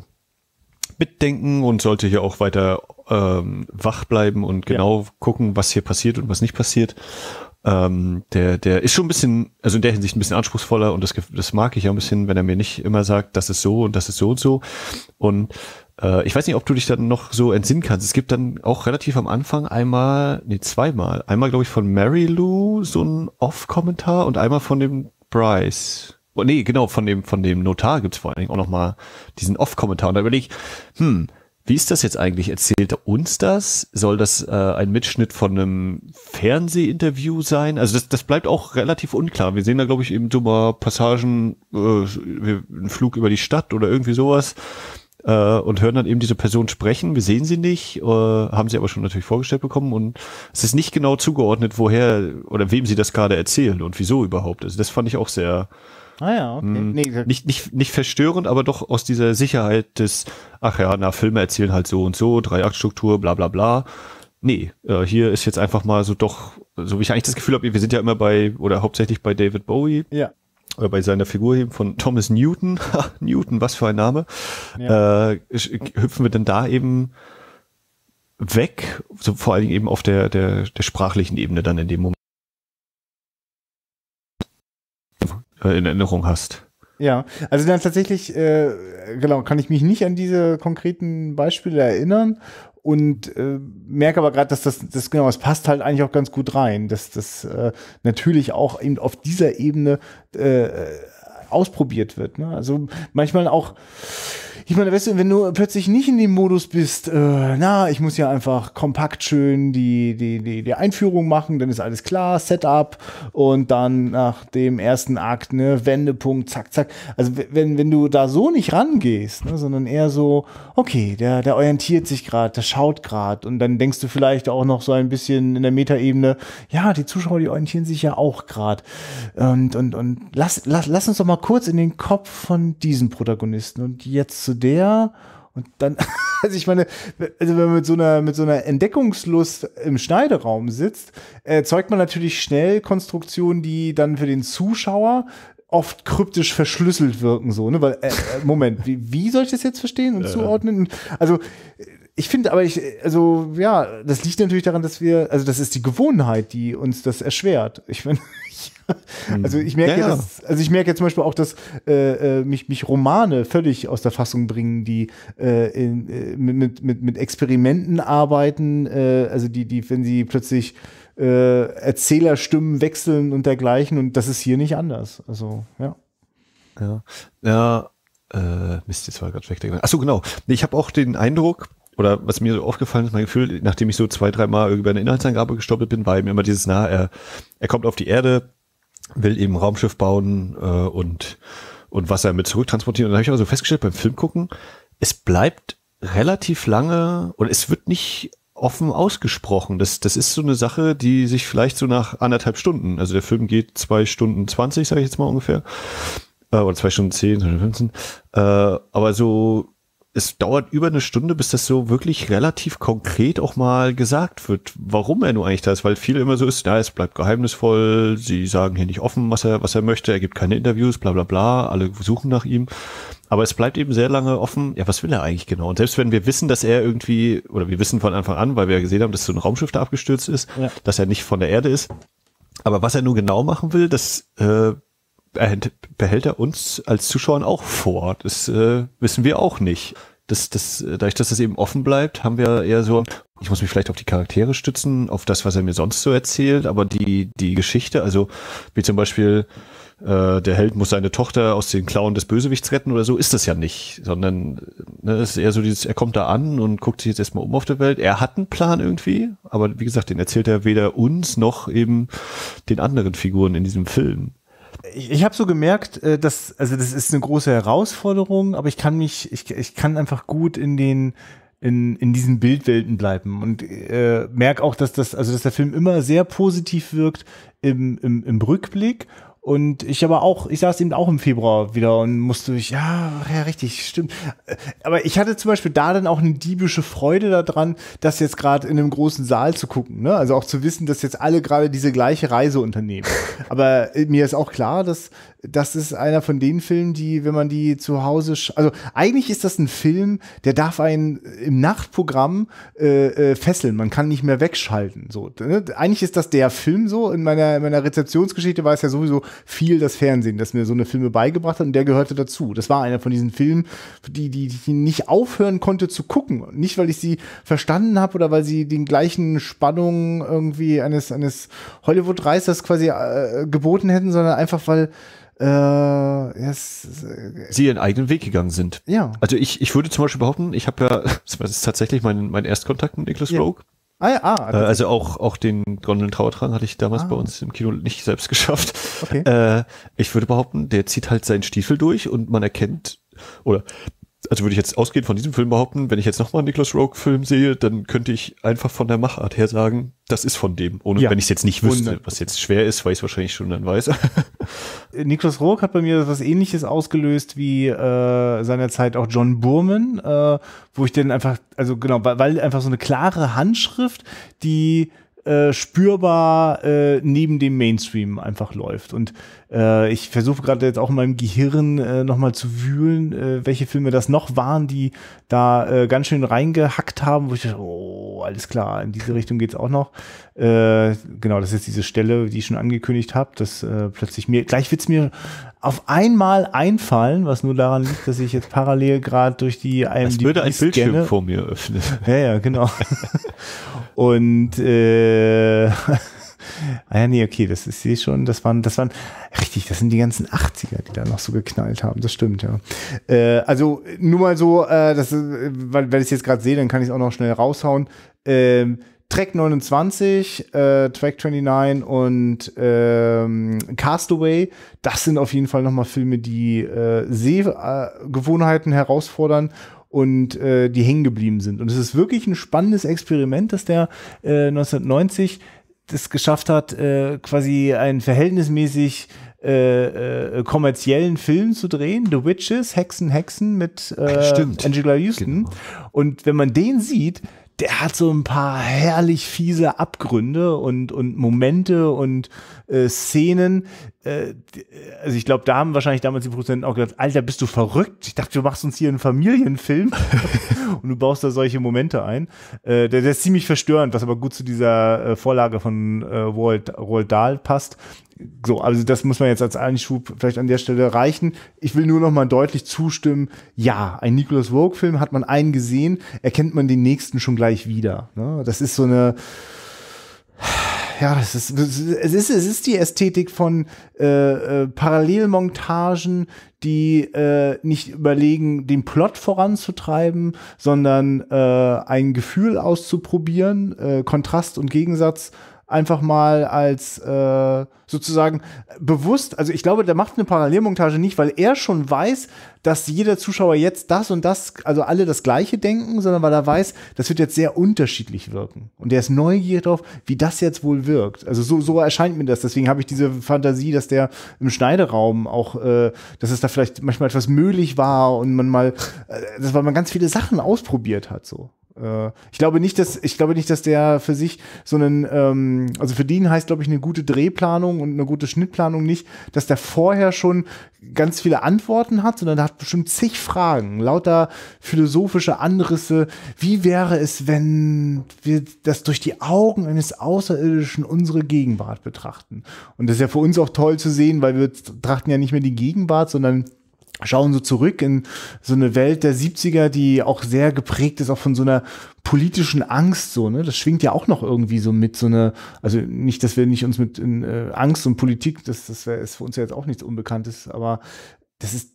mitdenken und sollte hier auch weiter ähm, wach bleiben und genau ja. gucken, was hier passiert und was nicht passiert. Ähm, der, der ist schon ein bisschen, also in der Hinsicht ein bisschen anspruchsvoller und das, das mag ich ja ein bisschen, wenn er mir nicht immer sagt, das ist so und das ist so und so. Und ich weiß nicht, ob du dich dann noch so entsinnen kannst. Es gibt dann auch relativ am Anfang einmal, nee, zweimal. Einmal, glaube ich, von Mary Lou so ein Off-Kommentar und einmal von dem Bryce. Oh, nee, genau, von dem von dem Notar gibt's vor allen Dingen auch noch mal diesen Off-Kommentar. Und da überlege ich, hm, Wie ist das jetzt eigentlich? Erzählt er uns das? Soll das äh, ein Mitschnitt von einem Fernsehinterview sein? Also das, das bleibt auch relativ unklar. Wir sehen da, glaube ich, eben so mal Passagen, äh, einen Flug über die Stadt oder irgendwie sowas äh, und hören dann eben diese Person sprechen. Wir sehen sie nicht, äh, haben sie aber schon natürlich vorgestellt bekommen und es ist nicht genau zugeordnet, woher oder wem sie das gerade erzählen und wieso überhaupt. Also das fand ich auch sehr Ah ja, okay. mh, Nee, nicht, nicht, nicht verstörend, aber doch aus dieser Sicherheit des, ach ja, na, Filme erzählen halt so und so, Drei-Akt-Struktur, bla bla bla. Nee, äh, hier ist jetzt einfach mal so doch, so wie ich eigentlich das Gefühl habe, wir sind ja immer bei, oder hauptsächlich bei David Bowie, ja. oder bei seiner Figur eben von Thomas Newton, Newton, was für ein Name, Ja. äh, hüpfen wir denn da eben weg, so vor allen Dingen eben auf der, der, der sprachlichen Ebene dann in dem Moment äh, in Erinnerung hast. Ja, also dann tatsächlich, äh, genau, kann ich mich nicht an diese konkreten Beispiele erinnern und äh, merke aber gerade, dass das, das genau, es passt halt eigentlich auch ganz gut rein, dass das äh, natürlich auch eben auf dieser Ebene äh, ausprobiert wird. Ne? Also manchmal auch, ich meine, weißt du, wenn du plötzlich nicht in dem Modus bist, äh, na, ich muss ja einfach kompakt schön die, die, die, die Einführung machen, dann ist alles klar, Setup und dann nach dem ersten Akt, ne, Wendepunkt, zack, zack. Also wenn, wenn du da so nicht rangehst, ne, sondern eher so, okay, der, der orientiert sich gerade, der schaut gerade und dann denkst du vielleicht auch noch so ein bisschen in der Metaebene, ja, die Zuschauer, die orientieren sich ja auch gerade. Und, und, und lass, lass, lass uns doch mal kurz in den Kopf von diesen Protagonisten und jetzt zu der und dann, also ich meine, also wenn man mit so einer, mit so einer Entdeckungslust im Schneideraum sitzt, erzeugt man natürlich schnell Konstruktionen, die dann für den Zuschauer oft kryptisch verschlüsselt wirken, so, ne, weil, äh, Moment, wie, wie soll ich das jetzt verstehen und äh. zuordnen? Also, ich finde, aber ich, also, ja, das liegt natürlich daran, dass wir, also, das ist die Gewohnheit, die uns das erschwert. Ich meine, also ich merke ja, ja. das, also ich merke jetzt zum Beispiel auch, dass äh, mich, mich Romane völlig aus der Fassung bringen, die äh, in, äh, mit, mit, mit Experimenten arbeiten, äh, also die, die, wenn sie plötzlich äh, Erzählerstimmen wechseln und dergleichen, und das ist hier nicht anders. Also, ja. Ja, ja, äh, Mist, jetzt war gerade weggegangen. Achso, genau. Ich habe auch den Eindruck, oder was mir so aufgefallen ist, mein Gefühl, nachdem ich so zwei, drei Mal über eine Inhaltsangabe gestolpert bin, war mir immer dieses, na, er, er kommt auf die Erde, will eben ein Raumschiff bauen äh, und, und Wasser mit zurücktransportieren. Und dann habe ich aber so festgestellt beim Film gucken, es bleibt relativ lange und es wird nicht offen ausgesprochen. Das, das ist so eine Sache, die sich vielleicht so nach anderthalb Stunden, also der Film geht zwei Stunden zwanzig, sage ich jetzt mal ungefähr, äh, oder zwei Stunden zehn, zwei Stunden fünfzehn, äh, aber so es dauert über eine Stunde, bis das so wirklich relativ konkret auch mal gesagt wird, warum er nur eigentlich da ist, weil viel immer so ist, ja, es bleibt geheimnisvoll, sie sagen hier nicht offen, was er, was er möchte, er gibt keine Interviews, bla bla bla, alle suchen nach ihm, aber es bleibt eben sehr lange offen, ja, was will er eigentlich genau? Und selbst wenn wir wissen, dass er irgendwie, oder wir wissen von Anfang an, weil wir ja gesehen haben, dass so ein Raumschiff da abgestürzt ist, ja, dass er nicht von der Erde ist, aber was er nun genau machen will, das äh, behält er uns als Zuschauern auch vor. Das äh, wissen wir auch nicht. Das, das, dadurch, dass das eben offen bleibt, haben wir eher so, ich muss mich vielleicht auf die Charaktere stützen, auf das, was er mir sonst so erzählt, aber die, die Geschichte, also wie zum Beispiel äh, der Held muss seine Tochter aus den Klauen des Bösewichts retten oder so, ist das ja nicht, sondern ne, es ist eher so dieses, er kommt da an und guckt sich jetzt erstmal um auf der Welt. Er hat einen Plan irgendwie, aber wie gesagt, den erzählt er weder uns noch eben den anderen Figuren in diesem Film. Ich, ich habe so gemerkt, äh, dass, also das ist eine große Herausforderung, aber ich kann mich, ich, ich kann einfach gut in den, in, in diesen Bildwelten bleiben und äh, merke auch, dass das, also dass der Film immer sehr positiv wirkt im, im, im Rückblick. Und ich aber auch, ich saß eben auch im Februar wieder und musste ich, ja, ja, richtig, stimmt. Aber ich hatte zum Beispiel da dann auch eine diebische Freude daran, das jetzt gerade in einem großen Saal zu gucken, ne? Also auch zu wissen, dass jetzt alle gerade diese gleiche Reise unternehmen. Aber mir ist auch klar, dass das ist einer von den Filmen, die, wenn man die zu Hause, also eigentlich ist das ein Film, der darf einen im Nachtprogramm äh, äh, fesseln. Man kann nicht mehr wegschalten. So, ne? Eigentlich ist das der Film so. In meiner, in meiner Rezeptionsgeschichte war es ja sowieso viel das Fernsehen, das mir so eine Filme beigebracht hat und der gehörte dazu. Das war einer von diesen Filmen, die, die, die ich nicht aufhören konnte zu gucken. Nicht, weil ich sie verstanden habe oder weil sie den gleichen Spannungen irgendwie eines, eines Hollywood-Reisers quasi äh, geboten hätten, sondern einfach, weil Äh, yes, äh, sie ihren eigenen Weg gegangen sind. Ja. Also ich, ich würde zum Beispiel behaupten, ich habe ja, das ist tatsächlich mein, mein Erstkontakt mit Nicholas ja. Rogue. Ah ja, ah. Äh, also auch, auch den Goldenen Trauertragen hatte ich damals ah. bei uns im Kino nicht selbst geschafft. Okay. Äh, ich würde behaupten, der zieht halt seinen Stiefel durch und man erkennt, oder also würde ich jetzt ausgehend von diesem Film behaupten, wenn ich jetzt nochmal einen Nicholas Rogue-Film sehe, dann könnte ich einfach von der Machart her sagen, das ist von dem. Ohne ja. wenn ich es jetzt nicht wüsste, Wunder. was jetzt schwer ist, weil ich es wahrscheinlich schon dann weiß. Nicholas Rogue hat bei mir was Ähnliches ausgelöst wie äh, seinerzeit auch John Boorman, äh, wo ich dann einfach, also genau, weil, weil einfach so eine klare Handschrift, die äh, spürbar äh, neben dem Mainstream einfach läuft. Und äh, ich versuche gerade jetzt auch in meinem Gehirn äh, nochmal zu wühlen, äh, welche Filme das noch waren, die da äh, ganz schön reingehackt haben, wo ich dachte, oh, alles klar, in diese Richtung geht's auch noch. Äh, genau, das ist jetzt diese Stelle, die ich schon angekündigt habe, dass äh, plötzlich mir, gleich wird's mir auf einmal einfallen, was nur daran liegt, dass ich jetzt parallel gerade durch die I M D B Als würde ein Bildschirm scanne. vor mir öffnen. Ja, ja, genau. Und äh, ah ja, nee, okay, das ist eh schon, das waren, das waren, richtig, das sind die ganzen achtziger, die da noch so geknallt haben, das stimmt, ja. Äh, also nur mal so, äh, das, weil, weil ich es jetzt gerade sehe, dann kann ich es auch noch schnell raushauen. Ähm, Track neunundzwanzig, äh, Track neunundzwanzig und ähm, Castaway, das sind auf jeden Fall nochmal Filme, die äh, Sehgewohnheiten herausfordern und äh, die hängen geblieben sind. Und es ist wirklich ein spannendes Experiment, dass der äh, neunzehnhundertneunzig das geschafft hat, äh, quasi einen verhältnismäßig äh, äh, kommerziellen Film zu drehen, The Witches, Hexen, Hexen mit äh, Angela Houston. Genau. Und wenn man den sieht, der hat so ein paar herrlich fiese Abgründe und, und Momente und äh, Szenen. Äh, also ich glaube, da haben wahrscheinlich damals die Produzenten auch gedacht, Alter, bist du verrückt? Ich dachte, du machst uns hier einen Familienfilm und du baust da solche Momente ein. Äh, der, der ist ziemlich verstörend, was aber gut zu dieser äh, Vorlage von äh, Roald, Roald Dahl passt. So, also das muss man jetzt als Einschub vielleicht an der Stelle reichen. Ich will nur noch mal deutlich zustimmen, ja, ein Nicholas Rogue-Film, hat man einen gesehen, erkennt man den nächsten schon gleich wieder. Ne? Das ist so eine, ja, das ist, es ist, es ist die Ästhetik von äh, äh, Parallelmontagen, die äh, nicht überlegen, den Plot voranzutreiben, sondern äh, ein Gefühl auszuprobieren, äh, Kontrast und Gegensatz einfach mal als äh, sozusagen bewusst, also ich glaube, der macht eine Parallelmontage nicht, weil er schon weiß, dass jeder Zuschauer jetzt das und das, also alle das Gleiche denken, sondern weil er weiß, das wird jetzt sehr unterschiedlich wirken. Und der ist neugierig drauf, wie das jetzt wohl wirkt. Also so, so erscheint mir das. Deswegen habe ich diese Fantasie, dass der im Schneideraum auch, äh, dass es da vielleicht manchmal etwas möglich war und man mal, äh, das, weil man ganz viele Sachen ausprobiert hat, so. Ich glaube nicht, dass ich glaube nicht, dass der für sich so einen, ähm, also für den heißt, glaube ich, eine gute Drehplanung und eine gute Schnittplanung nicht, dass der vorher schon ganz viele Antworten hat, sondern der hat bestimmt zig Fragen, lauter philosophische Anrisse. Wie wäre es, wenn wir das durch die Augen eines Außerirdischen unsere Gegenwart betrachten? Und das ist ja für uns auch toll zu sehen, weil wir betrachten ja nicht mehr die Gegenwart, sondern schauen so zurück in so eine Welt der siebziger, die auch sehr geprägt ist, auch von so einer politischen Angst, so, ne? Das schwingt ja auch noch irgendwie so mit so eine, also nicht, dass wir nicht uns mit in, äh, Angst und Politik, das, das wär, ist für uns ja jetzt auch nichts Unbekanntes, aber das ist,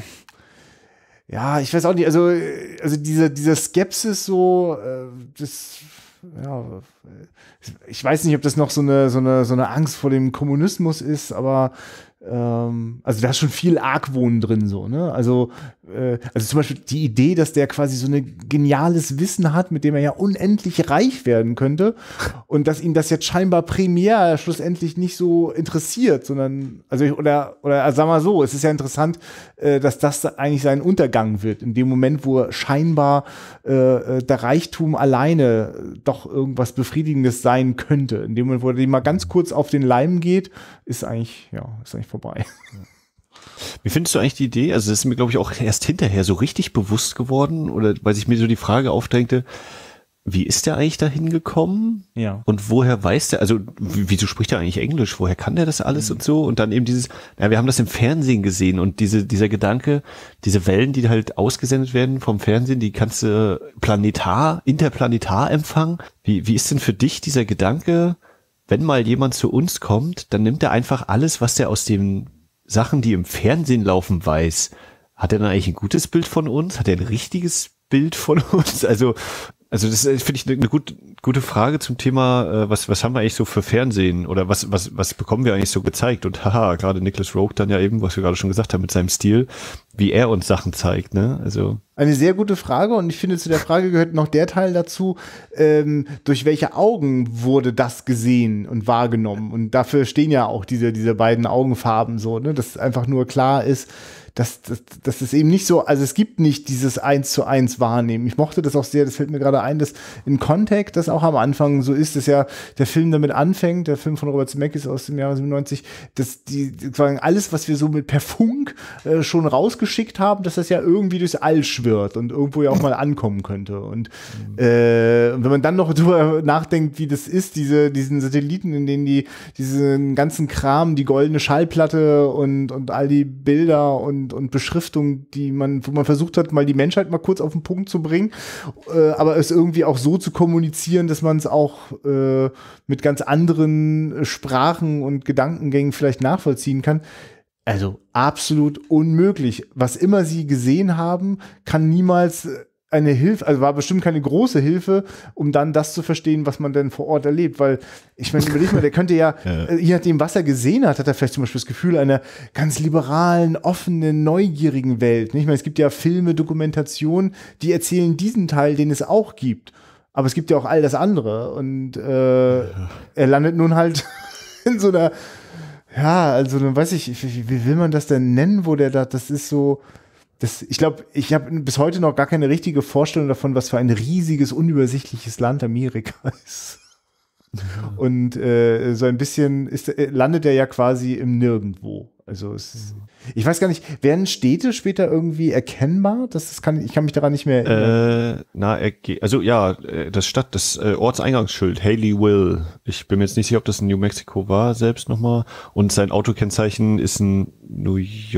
ja, ich weiß auch nicht, also, also dieser, dieser Skepsis so, äh, das, ja, ich weiß nicht, ob das noch so eine, so eine, so eine Angst vor dem Kommunismus ist, aber ähm, also da ist schon viel Argwohn drin, so, ne? Also, äh, also zum Beispiel die Idee, dass der quasi so ein geniales Wissen hat, mit dem er ja unendlich reich werden könnte und dass ihn das jetzt scheinbar primär schlussendlich nicht so interessiert, sondern, also, oder, oder also, sagen wir mal so, es ist ja interessant, äh, dass das eigentlich sein Untergang wird, in dem Moment, wo scheinbar äh, der Reichtum alleine doch irgendwas Befriedigendes sein könnte. In dem Moment, wo er dem mal ganz kurz auf den Leim geht, ist eigentlich, ja, ist eigentlich vorbei. Wie findest du eigentlich die Idee? Also das ist mir, glaube ich, auch erst hinterher so richtig bewusst geworden oder weil sich mir so die Frage aufdrängte, wie ist der eigentlich da hingekommen? Ja. Und woher weiß der, also wieso spricht er eigentlich Englisch? Woher kann der das alles mhm. und so? Und dann eben dieses, ja, wir haben das im Fernsehen gesehen und diese, dieser Gedanke, diese Wellen, die halt ausgesendet werden vom Fernsehen, die kannst du planetar, interplanetar empfangen. Wie, wie ist denn für dich dieser Gedanke, wenn mal jemand zu uns kommt, dann nimmt er einfach alles, was der aus den Sachen, die im Fernsehen laufen, weiß. Hat er dann eigentlich ein gutes Bild von uns? Hat er ein richtiges Bild von uns? Also, Also das finde ich eine gut, gute Frage zum Thema, was was haben wir eigentlich so für Fernsehen oder was was was bekommen wir eigentlich so gezeigt? Und haha, gerade Nicholas Roeg dann ja eben, was wir gerade schon gesagt haben, mit seinem Stil, wie er uns Sachen zeigt, ne? Also eine sehr gute Frage und ich finde, zu der Frage gehört noch der Teil dazu, ähm, durch welche Augen wurde das gesehen und wahrgenommen? Und dafür stehen ja auch diese diese beiden Augenfarben so, ne? Dass einfach nur klar ist, dass, dass, dass es eben nicht so, also es gibt nicht dieses eins zu eins Wahrnehmen. Ich mochte das auch sehr, das fällt mir gerade ein, dass in Contact das auch am Anfang so ist, dass ja der Film damit anfängt, der Film von Robert Zemeckis aus dem Jahre siebenundneunzig, dass die, sozusagen alles, was wir so mit per Funk äh, schon rausgeschickt haben, dass das ja irgendwie durchs All schwirrt und irgendwo ja auch mal ankommen könnte. Und mhm. äh, wenn man dann noch drüber nachdenkt, wie das ist, diese, diesen Satelliten, in denen die, diesen ganzen Kram, die goldene Schallplatte und, und all die Bilder und Und, und Beschriftung, die man, wo man versucht hat, mal die Menschheit mal kurz auf den Punkt zu bringen, äh, aber es irgendwie auch so zu kommunizieren, dass man es auch äh, mit ganz anderen Sprachen und Gedankengängen vielleicht nachvollziehen kann. Also absolut unmöglich. Was immer sie gesehen haben, kann niemals eine Hilfe, also war bestimmt keine große Hilfe, um dann das zu verstehen, was man denn vor Ort erlebt, weil ich meine, überleg mal, der könnte ja, ja, je nachdem, was er gesehen hat, hat er vielleicht zum Beispiel das Gefühl einer ganz liberalen, offenen, neugierigen Welt. Ich meine, es gibt ja Filme, Dokumentationen, die erzählen diesen Teil, den es auch gibt, aber es gibt ja auch all das andere und äh, ja. er landet nun halt in so einer, ja, also dann weiß ich, wie, wie will man das denn nennen, wo der da, das ist so. Das, ich glaube, ich habe bis heute noch gar keine richtige Vorstellung davon, was für ein riesiges, unübersichtliches Land Amerika ist. Ja. Und äh, so ein bisschen ist, landet er ja quasi im Nirgendwo. Also es ist, ich weiß gar nicht, werden Städte später irgendwie erkennbar? Das, das kann, ich kann mich daran nicht mehr erinnern. Äh, na, also ja, das Stadt, das äh, Ortseingangsschild, Haleyville. Ich bin mir jetzt nicht sicher, ob das in New Mexico war, selbst nochmal. Und sein Autokennzeichen ist ein New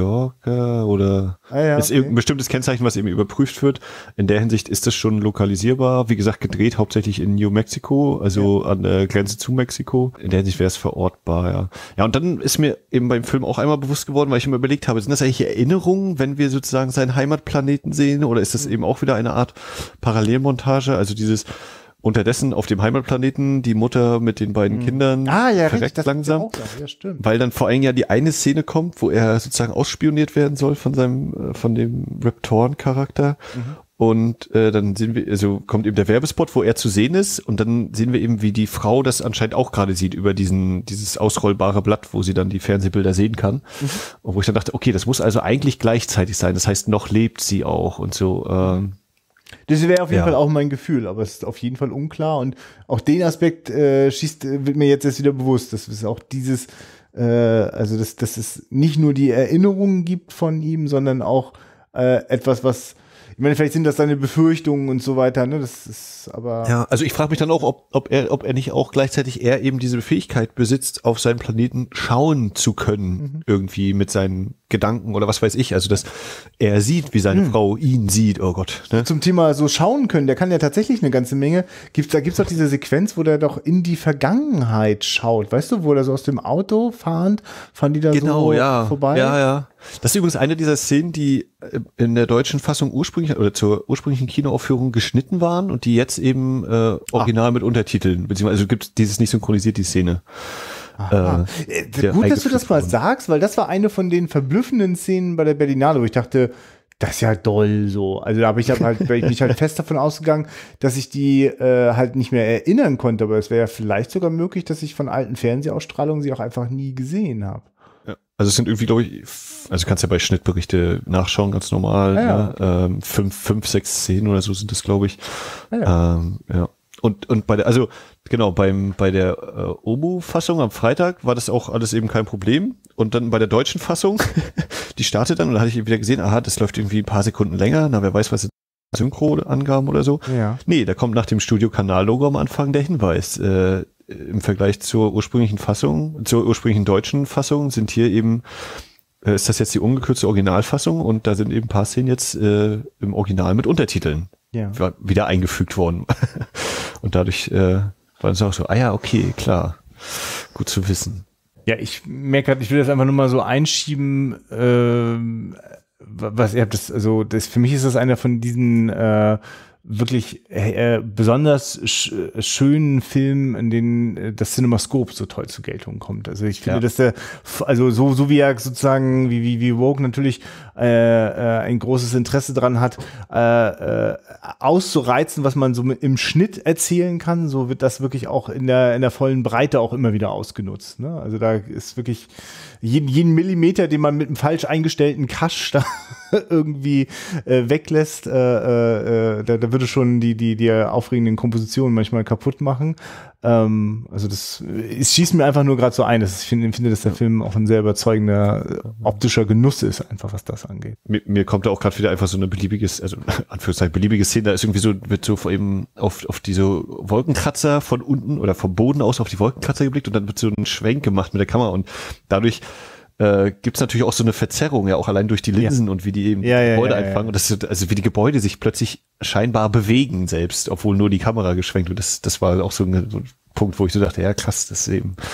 Yorker oder ah, ja, ist okay. ein bestimmtes Kennzeichen, was eben überprüft wird. In der Hinsicht ist das schon lokalisierbar. Wie gesagt, gedreht hauptsächlich in New Mexico, also ja. an der Grenze zu Mexiko. In der Hinsicht wäre es verortbar, ja. Ja, und dann ist mir eben beim Film auch einmal bewusst geworden, weil ich immer überlegt habe, sind das eigentlich Erinnerungen, wenn wir sozusagen seinen Heimatplaneten sehen, oder ist das eben auch wieder eine Art Parallelmontage, also dieses unterdessen auf dem Heimatplaneten die Mutter mit den beiden mhm. Kindern ah, ja, verreckt richtig, langsam, ja, stimmt. Weil dann vor allem ja die eine Szene kommt, wo er sozusagen ausspioniert werden soll von seinem, von dem Rip-Torn-Charakter. Mhm. Und äh, dann sehen wir, also kommt eben der Werbespot, wo er zu sehen ist, und dann sehen wir eben, wie die Frau das anscheinend auch gerade sieht über diesen dieses ausrollbare Blatt, wo sie dann die Fernsehbilder sehen kann. Mhm. Und wo ich dann dachte, okay, das muss also eigentlich gleichzeitig sein. Das heißt, noch lebt sie auch und so. Ähm, Das wäre auf jeden ja. Fall auch mein Gefühl, aber es ist auf jeden Fall unklar. Und auch den Aspekt äh, schießt, wird mir jetzt erst wieder bewusst, dass es auch dieses, äh, also dass, dass es nicht nur die Erinnerungen gibt von ihm, sondern auch äh, etwas, was, ich meine, vielleicht sind das seine Befürchtungen und so weiter, ne? Das ist aber. Ja, also ich frage mich dann auch, ob, ob er, ob er nicht auch gleichzeitig er eben diese Fähigkeit besitzt, auf seinen Planeten schauen zu können, mhm. irgendwie mit seinen Gedanken oder was weiß ich. Also, dass er sieht, wie seine hm. Frau ihn sieht. Oh Gott. Ne? Zum Thema so schauen können, der kann ja tatsächlich eine ganze Menge. Gibt's, da gibt's doch diese Sequenz, wo der doch in die Vergangenheit schaut. Weißt du, wo der so aus dem Auto fahrend, fahren die da genau, so ja. vorbei? Ja, ja. Das ist übrigens eine dieser Szenen, die in der deutschen Fassung ursprünglich oder zur ursprünglichen Kinoaufführung geschnitten waren und die jetzt eben äh, original ah. mit Untertiteln, beziehungsweise also gibt dieses nicht synchronisiert, die Szene. Äh, Gut, dass du das mal sagst, weil das war eine von den verblüffenden Szenen bei der Berlinale, wo ich dachte, das ist ja doll so. Also da habe ich halt, bin ich halt fest davon ausgegangen, dass ich die äh, halt nicht mehr erinnern konnte, aber es wäre ja vielleicht sogar möglich, dass ich von alten Fernsehausstrahlungen sie auch einfach nie gesehen habe. Ja, also es sind irgendwie, glaube ich, also kannst ja bei Schnittberichte nachschauen, ganz normal. Ja, ja. Ne? Ähm, fünf, fünf, sechs Szenen oder so sind das, glaube ich. Ja, ja. Ähm, ja. Und, und bei der, also genau, beim, bei der äh, Omu-Fassung am Freitag war das auch alles eben kein Problem. Und dann bei der deutschen Fassung, die startet dann und da hatte ich wieder gesehen, aha, das läuft irgendwie ein paar Sekunden länger, na, wer weiß, was Synchro-Angaben oder so. Ja. Nee, da kommt nach dem Studio-Kanal-Logo am Anfang der Hinweis. Äh, im Vergleich zur ursprünglichen Fassung, zur ursprünglichen deutschen Fassung sind hier eben, äh, ist das jetzt die ungekürzte Originalfassung und da sind eben ein paar Szenen jetzt äh, im Original mit Untertiteln Ja. wieder eingefügt worden. Und dadurch äh, war es auch so, ah ja, okay, klar, gut zu wissen. Ja, ich merke gerade, ich will das einfach nur mal so einschieben, ähm, was ihr habt, das, also das, für mich ist das einer von diesen äh, wirklich äh, besonders sch schönen Filmen, in denen äh, das CinemaScope so toll zur Geltung kommt. Also ich finde, Ja. dass der, also so so wie er sozusagen, wie wie wie Vogue natürlich äh, äh, ein großes Interesse dran hat, äh, äh, auszureizen, was man so mit, im Schnitt erzählen kann, so wird das wirklich auch in der in der vollen Breite auch immer wieder ausgenutzt. Ne? Also da ist wirklich jeden, jeden Millimeter, den man mit einem falsch eingestellten Cache da irgendwie äh, weglässt, äh, äh, da, da würde schon die, die, die aufregenden Kompositionen manchmal kaputt machen. Ähm, also das es schießt mir einfach nur gerade so ein, dass ich finde, finde, dass der Film auch ein sehr überzeugender optischer Genuss ist, einfach was das angeht. Mir, mir kommt da auch gerade wieder einfach so eine beliebiges, also Anführungszeichen beliebige Szene, da ist irgendwie so, wird so eben auf, auf diese Wolkenkratzer von unten oder vom Boden aus auf die Wolkenkratzer geblickt und dann wird so ein Schwenk gemacht mit der Kamera und dadurch äh, gibt es natürlich auch so eine Verzerrung, ja auch allein durch die Linsen ja. und wie die eben ja, die ja, Gebäude ja, ja, einfangen ja. und das ist, also wie die Gebäude sich plötzlich scheinbar bewegen selbst, obwohl nur die Kamera geschwenkt wird. Das, das war auch so ein, so ein Punkt, wo ich so dachte, ja krass, das ist eben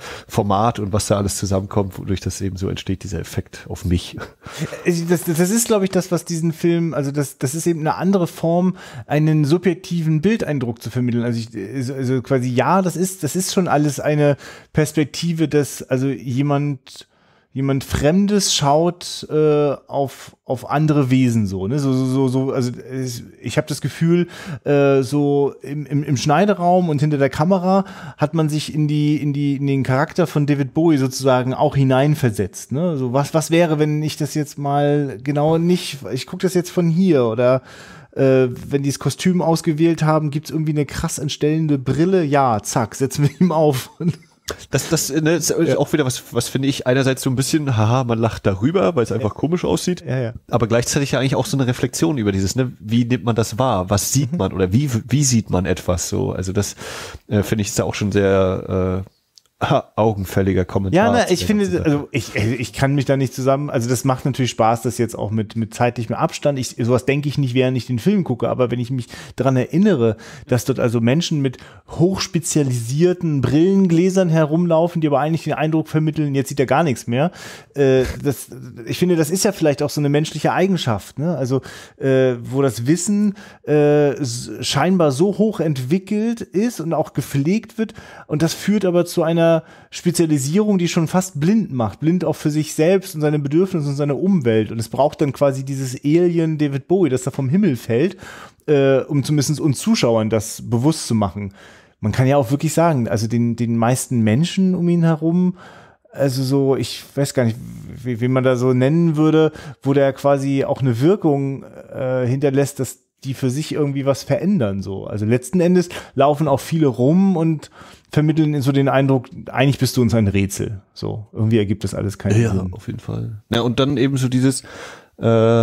Format und was da alles zusammenkommt, wodurch das eben so entsteht, dieser Effekt auf mich. Das, das ist, glaube ich, das, was diesen Film, also das, das ist eben eine andere Form, einen subjektiven Bildeindruck zu vermitteln. Also, ich, also quasi, ja, das ist, das ist schon alles eine Perspektive, dass also jemand jemand Fremdes schaut äh, auf auf andere Wesen so, ne, so so so, also ich habe das Gefühl, äh, so im, im im Schneideraum und hinter der Kamera hat man sich in die in die in den Charakter von David Bowie sozusagen auch hineinversetzt, ne, so was was wäre, wenn ich das jetzt mal genau nicht, ich gucke das jetzt von hier oder äh, wenn die das Kostüm ausgewählt haben, gibt's irgendwie eine krass entstellende Brille, ja, zack, setzen wir ihm auf. Das, das, ne, ist ja. auch wieder was, was finde ich einerseits so ein bisschen, haha, man lacht darüber, weil es einfach ja. komisch aussieht, ja, ja. aber gleichzeitig ja eigentlich auch so eine Reflexion über dieses, ne, wie nimmt man das wahr, was sieht mhm. man oder wie, wie sieht man etwas so, also das äh, finde ich ist da auch schon sehr äh, augenfälliger Kommentar. Ja, na, ich finde, also ich, ich kann mich da nicht zusammen, also das macht natürlich Spaß, das jetzt auch mit, mit zeitlichem Abstand, ich, sowas denke ich nicht, während ich den Film gucke, aber wenn ich mich daran erinnere, dass dort also Menschen mit hochspezialisierten Brillengläsern herumlaufen, die aber eigentlich den Eindruck vermitteln, jetzt sieht er gar nichts mehr, äh, das, ich finde, das ist ja vielleicht auch so eine menschliche Eigenschaft, ne? Also äh, wo das Wissen äh, scheinbar so hoch entwickelt ist und auch gepflegt wird und das führt aber zu einer Spezialisierung, die schon fast blind macht. Blind auch für sich selbst und seine Bedürfnisse und seine Umwelt. Und es braucht dann quasi dieses Alien David Bowie, das da vom Himmel fällt, äh, um zumindest uns Zuschauern das bewusst zu machen. Man kann ja auch wirklich sagen, also den, den meisten Menschen um ihn herum, also so, ich weiß gar nicht, wie, wie man da so nennen würde, wo der quasi auch eine Wirkung äh, hinterlässt, dass die für sich irgendwie was verändern, so. Also letzten Endes laufen auch viele rum und vermitteln so den Eindruck, eigentlich bist du uns ein Rätsel, so. Irgendwie ergibt das alles keinen ja, Sinn. Ja, auf jeden Fall. Ja, und dann eben so dieses, äh,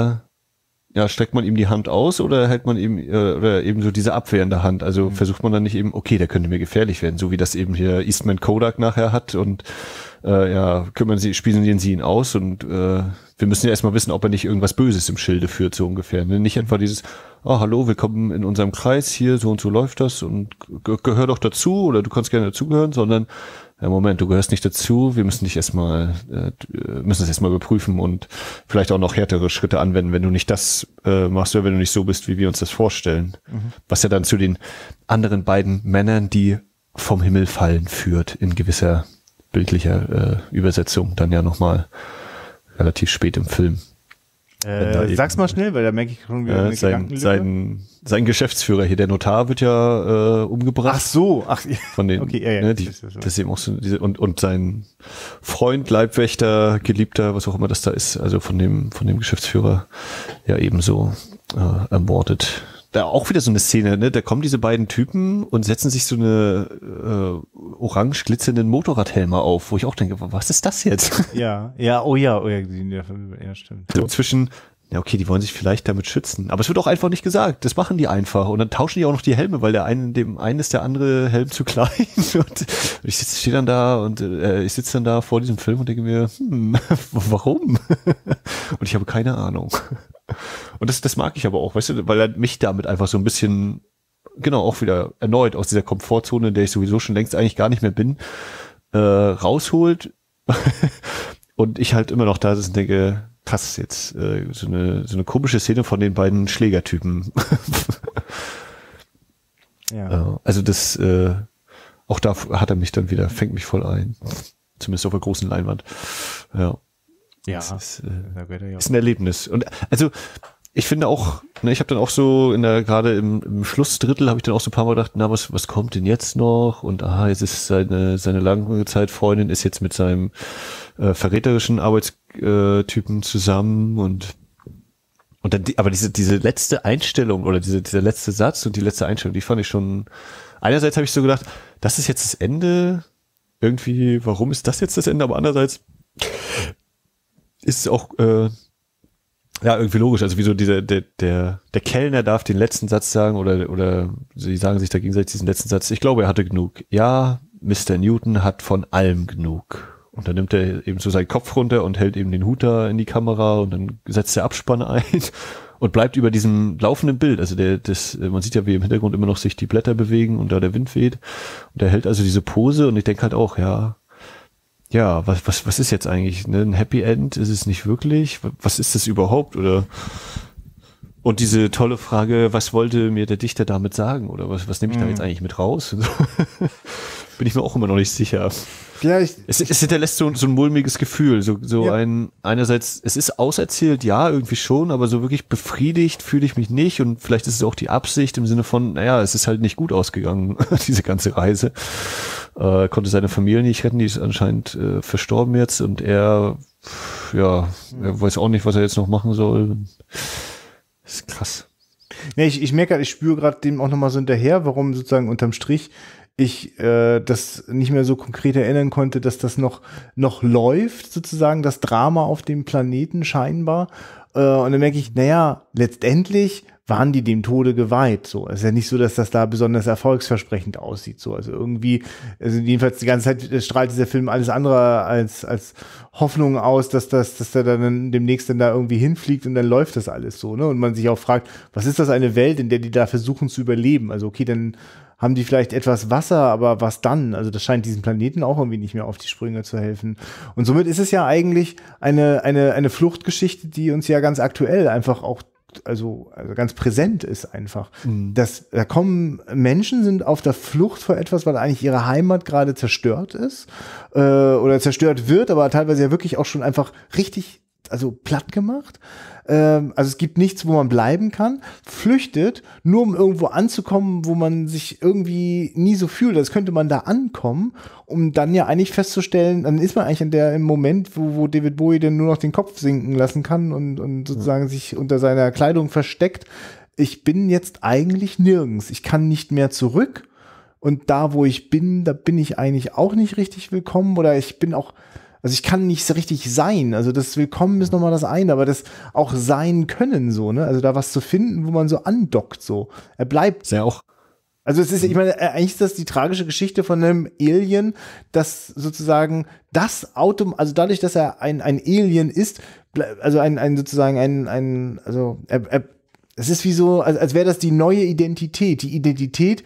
ja, streckt man ihm die Hand aus oder hält man ihm, äh, oder eben so diese abwehrende Hand, also mhm. versucht man dann nicht eben, okay, der könnte mir gefährlich werden, so wie das eben hier Eastman Kodak nachher hat und äh, ja, kümmern sie, spielen sie ihn aus und äh, wir müssen ja erstmal wissen, ob er nicht irgendwas Böses im Schilde führt, so ungefähr. Ne? Nicht einfach dieses, oh, hallo, willkommen in unserem Kreis, hier, so und so läuft das und ge gehör doch dazu oder du kannst gerne dazugehören, sondern, ja, Moment, du gehörst nicht dazu, wir müssen dich erstmal, äh, müssen es erstmal überprüfen und vielleicht auch noch härtere Schritte anwenden, wenn du nicht das äh, machst oder wenn du nicht so bist, wie wir uns das vorstellen. Mhm. Was ja dann zu den anderen beiden Männern, die vom Himmel fallen, führt, in gewisser bildlicher äh, Übersetzung, dann ja nochmal relativ spät im Film. Äh, sag's mal schnell, weil da merke ich schon wieder äh, eine sein, sein, sein Geschäftsführer hier, der Notar, wird ja äh, umgebracht. Ach so, ach von den, okay, ja, ja, ne, die, das, ist das ist eben auch so diese, und und sein Freund, Leibwächter, Geliebter, was auch immer das da ist, also von dem von dem Geschäftsführer ja ebenso äh, ermordet. Da auch wieder so eine Szene, ne? Da kommen diese beiden Typen und setzen sich so eine äh, orange glitzernden Motorradhelme auf, wo ich auch denke, was ist das jetzt? Ja, ja, oh ja, oh ja, ja stimmt. So zwischen ja, okay, die wollen sich vielleicht damit schützen. Aber es wird auch einfach nicht gesagt. Das machen die einfach. Und dann tauschen die auch noch die Helme, weil der eine, dem einen ist der andere Helm zu klein. Und ich sitze, stehe dann da und äh, ich sitze dann da vor diesem Film und denke mir, hm, warum? Und ich habe keine Ahnung. Und das, das mag ich aber auch, weißt du, weil er mich damit einfach so ein bisschen, genau, auch wieder erneut aus dieser Komfortzone, in der ich sowieso schon längst eigentlich gar nicht mehr bin, äh, rausholt. Und ich halt immer noch da sitze und denke, krass, jetzt äh, so eine so eine komische Szene von den beiden Schlägertypen. Ja. Äh, also das, äh, auch da hat er mich dann wieder, fängt mich voll ein. Zumindest auf der großen Leinwand. Ja. Ja. Das ist, äh, ist ein Erlebnis. Und also ich finde auch, ne, ich habe dann auch so in der, gerade im, im Schlussdrittel habe ich dann auch so ein paar Mal gedacht, na, was, was kommt denn jetzt noch? Und aha, jetzt ist seine, seine lange Zeit Freundin ist jetzt mit seinem äh, verräterischen Arbeitstypen zusammen und und dann, die, aber diese diese letzte Einstellung oder diese dieser letzte Satz und die letzte Einstellung, die fand ich schon. Einerseits habe ich so gedacht, das ist jetzt das Ende. Irgendwie, warum ist das jetzt das Ende? Aber andererseits ist es auch äh, ja irgendwie logisch. Also wieso dieser der der der Kellner darf den letzten Satz sagen oder oder sie sagen sich da gegenseitig diesen letzten Satz. Ich glaube, er hatte genug. Ja, Mister Newton hat von allem genug. Und dann nimmt er eben so seinen Kopf runter und hält eben den Hut da in die Kamera und dann setzt der Abspann ein und bleibt über diesem laufenden Bild. Also der, das, man sieht ja, wie im Hintergrund immer noch sich die Blätter bewegen und da der Wind weht. Und er hält also diese Pose und ich denke halt auch, ja, ja, was, was, was ist jetzt eigentlich, ne? Ein Happy End? Ist es nicht wirklich? Was ist das überhaupt? Oder, und diese tolle Frage, was wollte mir der Dichter damit sagen? Oder was, was nehme ich da jetzt eigentlich mit raus? Bin ich mir auch immer noch nicht sicher. Ja, ich, es, es hinterlässt so, so ein mulmiges Gefühl, so, so ja. ein, einerseits, es ist auserzählt, ja, irgendwie schon, aber so wirklich befriedigt fühle ich mich nicht und vielleicht ist es auch die Absicht im Sinne von, naja, es ist halt nicht gut ausgegangen, diese ganze Reise. Äh, konnte seine Familie nicht retten, die ist anscheinend äh, verstorben jetzt und er, ja, er weiß auch nicht, was er jetzt noch machen soll. Das ist krass. Nee, ich, ich merke gerade, ich spüre gerade dem auch nochmal so hinterher, warum sozusagen unterm Strich ich äh, das nicht mehr so konkret erinnern konnte, dass das noch noch läuft, sozusagen, das Drama auf dem Planeten scheinbar. Äh, und dann merke ich, naja, letztendlich waren die dem Tode geweiht. So, es ist ja nicht so, dass das da besonders erfolgsversprechend aussieht. So, also irgendwie, also jedenfalls die ganze Zeit strahlt dieser Film alles andere als als Hoffnung aus, dass das, dass der dann demnächst dann da irgendwie hinfliegt und dann läuft das alles so, ne? Und man sich auch fragt, was ist das eine Welt, in der die da versuchen zu überleben? Also okay, dann haben die vielleicht etwas Wasser, aber was dann? Also das scheint diesem Planeten auch irgendwie nicht mehr auf die Sprünge zu helfen. Und somit ist es ja eigentlich eine, eine, eine Fluchtgeschichte, die uns ja ganz aktuell einfach auch, also, also ganz präsent ist einfach. Mhm. Das, da kommen Menschen, sind auf der Flucht vor etwas, weil eigentlich ihre Heimat gerade zerstört ist äh, oder zerstört wird, aber teilweise ja wirklich auch schon einfach richtig, also platt gemacht. Also es gibt nichts, wo man bleiben kann, flüchtet, nur um irgendwo anzukommen, wo man sich irgendwie nie so fühlt, als könnte man da ankommen, um dann ja eigentlich festzustellen, dann ist man eigentlich in der im Moment, wo, wo David Bowie dann nur noch den Kopf sinken lassen kann und, und sozusagen ja. sich unter seiner Kleidung versteckt. Ich bin jetzt eigentlich nirgends, ich kann nicht mehr zurück und da, wo ich bin, da bin ich eigentlich auch nicht richtig willkommen oder ich bin auch Also ich kann nicht so richtig sein. Also das Willkommen ist nochmal das eine, aber das auch sein können so, ne? Also da was zu finden, wo man so andockt so. Er bleibt. Sehr auch. Also es ist, ich meine, eigentlich ist das die tragische Geschichte von einem Alien, das sozusagen das Auto, also dadurch, dass er ein, ein Alien ist, also ein, ein sozusagen ein, ein, also er, er, es ist wie so, als, als wäre das die neue Identität, die Identität,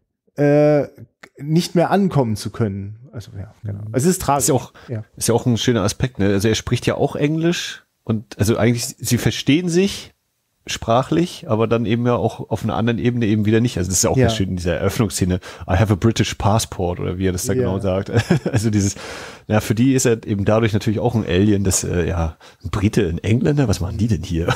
äh, nicht mehr ankommen zu können. Also ja, genau. Es ist tragisch. Ist ja auch, ja. ist ja auch ein schöner Aspekt, ne? Also er spricht ja auch Englisch und also eigentlich, sie verstehen sich sprachlich, aber dann eben ja auch auf einer anderen Ebene eben wieder nicht. Also das ist ja auch ja. schön in dieser Eröffnungsszene. I have a British passport oder wie er das da ja. genau sagt. Also dieses, ja, für die ist er eben dadurch natürlich auch ein Alien, das, äh, ja, ein Brite, ein Engländer, was machen die denn hier?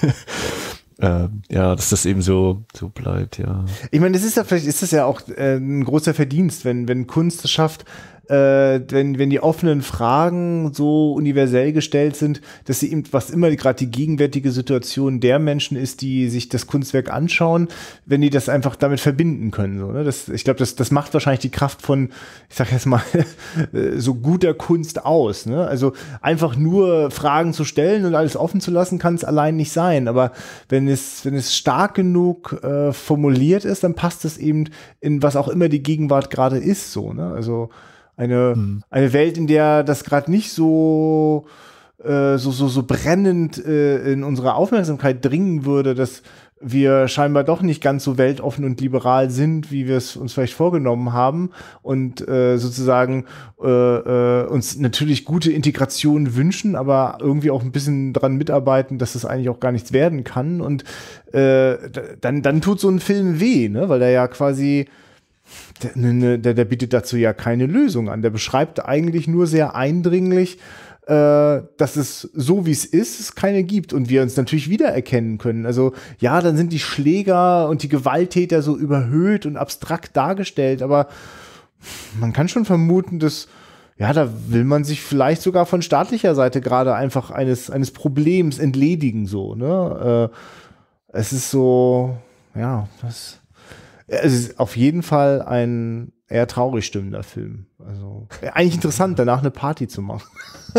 Ähm, ja, dass das eben so so bleibt, ja. Ich meine, das ist ja vielleicht ist das ja auch äh, ein großer Verdienst, wenn wenn Kunst es schafft, äh, wenn, wenn die offenen Fragen so universell gestellt sind, dass sie eben, was immer gerade die gegenwärtige Situation der Menschen ist, die sich das Kunstwerk anschauen, wenn die das einfach damit verbinden können. So, ne? Das, ich glaube, das, das macht wahrscheinlich die Kraft von, ich sag jetzt mal, so guter Kunst aus. Ne? Also einfach nur Fragen zu stellen und alles offen zu lassen, kann es allein nicht sein. Aber wenn es, wenn es stark genug äh, formuliert ist, dann passt es eben in was auch immer die Gegenwart gerade ist. So, ne? Also eine, hm. eine Welt, in der das gerade nicht so, äh, so, so, so brennend äh, in unsere Aufmerksamkeit dringen würde, dass wir scheinbar doch nicht ganz so weltoffen und liberal sind, wie wir es uns vielleicht vorgenommen haben und äh, sozusagen äh, äh, uns natürlich gute Integration wünschen, aber irgendwie auch ein bisschen dran mitarbeiten, dass das eigentlich auch gar nichts werden kann. Und äh, dann, dann tut so ein Film weh, ne? Weil der ja quasi der, der, der bietet dazu ja keine Lösung an. Der beschreibt eigentlich nur sehr eindringlich, äh, dass es so, wie es ist, es keine gibt und wir uns natürlich wiedererkennen können. Also ja, dann sind die Schläger und die Gewalttäter so überhöht und abstrakt dargestellt, aber man kann schon vermuten, dass ja, da will man sich vielleicht sogar von staatlicher Seite gerade einfach eines, eines Problems entledigen, so, ne? Äh, es ist so, ja, das es ist auf jeden Fall ein eher traurig stimmender Film. Also eigentlich interessant, danach eine Party zu machen.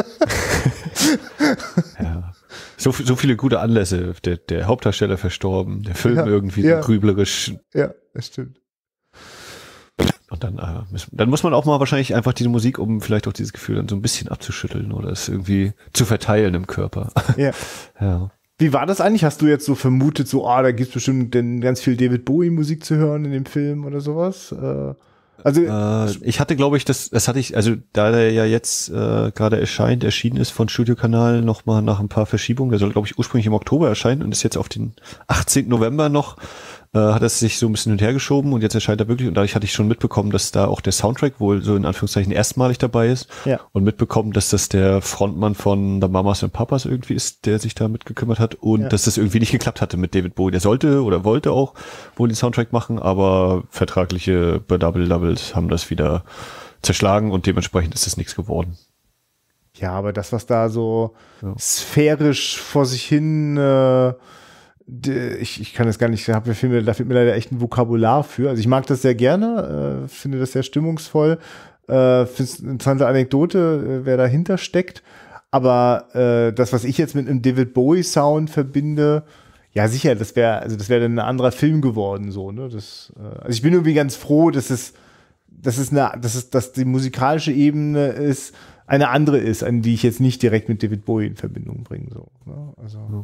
Ja. So, so viele gute Anlässe. Der, der Hauptdarsteller verstorben, der Film ja, irgendwie ja. grüblerisch. Ja, das stimmt. Und dann, äh, dann muss man auch mal wahrscheinlich einfach diese Musik, um vielleicht auch dieses Gefühl dann so ein bisschen abzuschütteln oder es irgendwie zu verteilen im Körper. Ja. Ja. Wie war das eigentlich? Hast du jetzt so vermutet, so, ah, da gibt's bestimmt denn ganz viel David Bowie-Musik zu hören in dem Film oder sowas? Äh, also äh, ich hatte, glaube ich, das, das hatte ich, also da der ja jetzt äh, gerade erscheint, erschienen ist von Studiokanal nochmal nach ein paar Verschiebungen. Der soll, glaube ich, ursprünglich im Oktober erscheinen und ist jetzt auf den achtzehnten November noch. Äh, hat es sich so ein bisschen hin und her geschoben und jetzt erscheint er wirklich und dadurch hatte ich schon mitbekommen, dass da auch der Soundtrack wohl so in Anführungszeichen erstmalig dabei ist ja. und mitbekommen, dass das der Frontmann von The Mamas and Papas irgendwie ist, der sich da mitgekümmert hat und ja. dass das irgendwie nicht geklappt hatte mit David Bowie. Der sollte oder wollte auch wohl den Soundtrack machen, aber vertragliche Double-Doubles haben das wieder zerschlagen und dementsprechend ist das nichts geworden. Ja, aber das, was da so ja. sphärisch vor sich hin äh Ich, ich kann das gar nicht, da fehlt mir, da fehlt mir leider echt ein Vokabular für. Also ich mag das sehr gerne, äh, finde das sehr stimmungsvoll, äh, finde es eine interessante Anekdote, äh, wer dahinter steckt. Aber äh, das, was ich jetzt mit einem David Bowie Sound verbinde, ja sicher, das wäre, also das wäre dann ein anderer Film geworden, so, ne? Das, äh, also ich bin irgendwie ganz froh, dass es, dass es eine, dass es, dass die musikalische Ebene ist, eine andere ist, an die ich jetzt nicht direkt mit David Bowie in Verbindung bringe, so, ne? Also. Ja.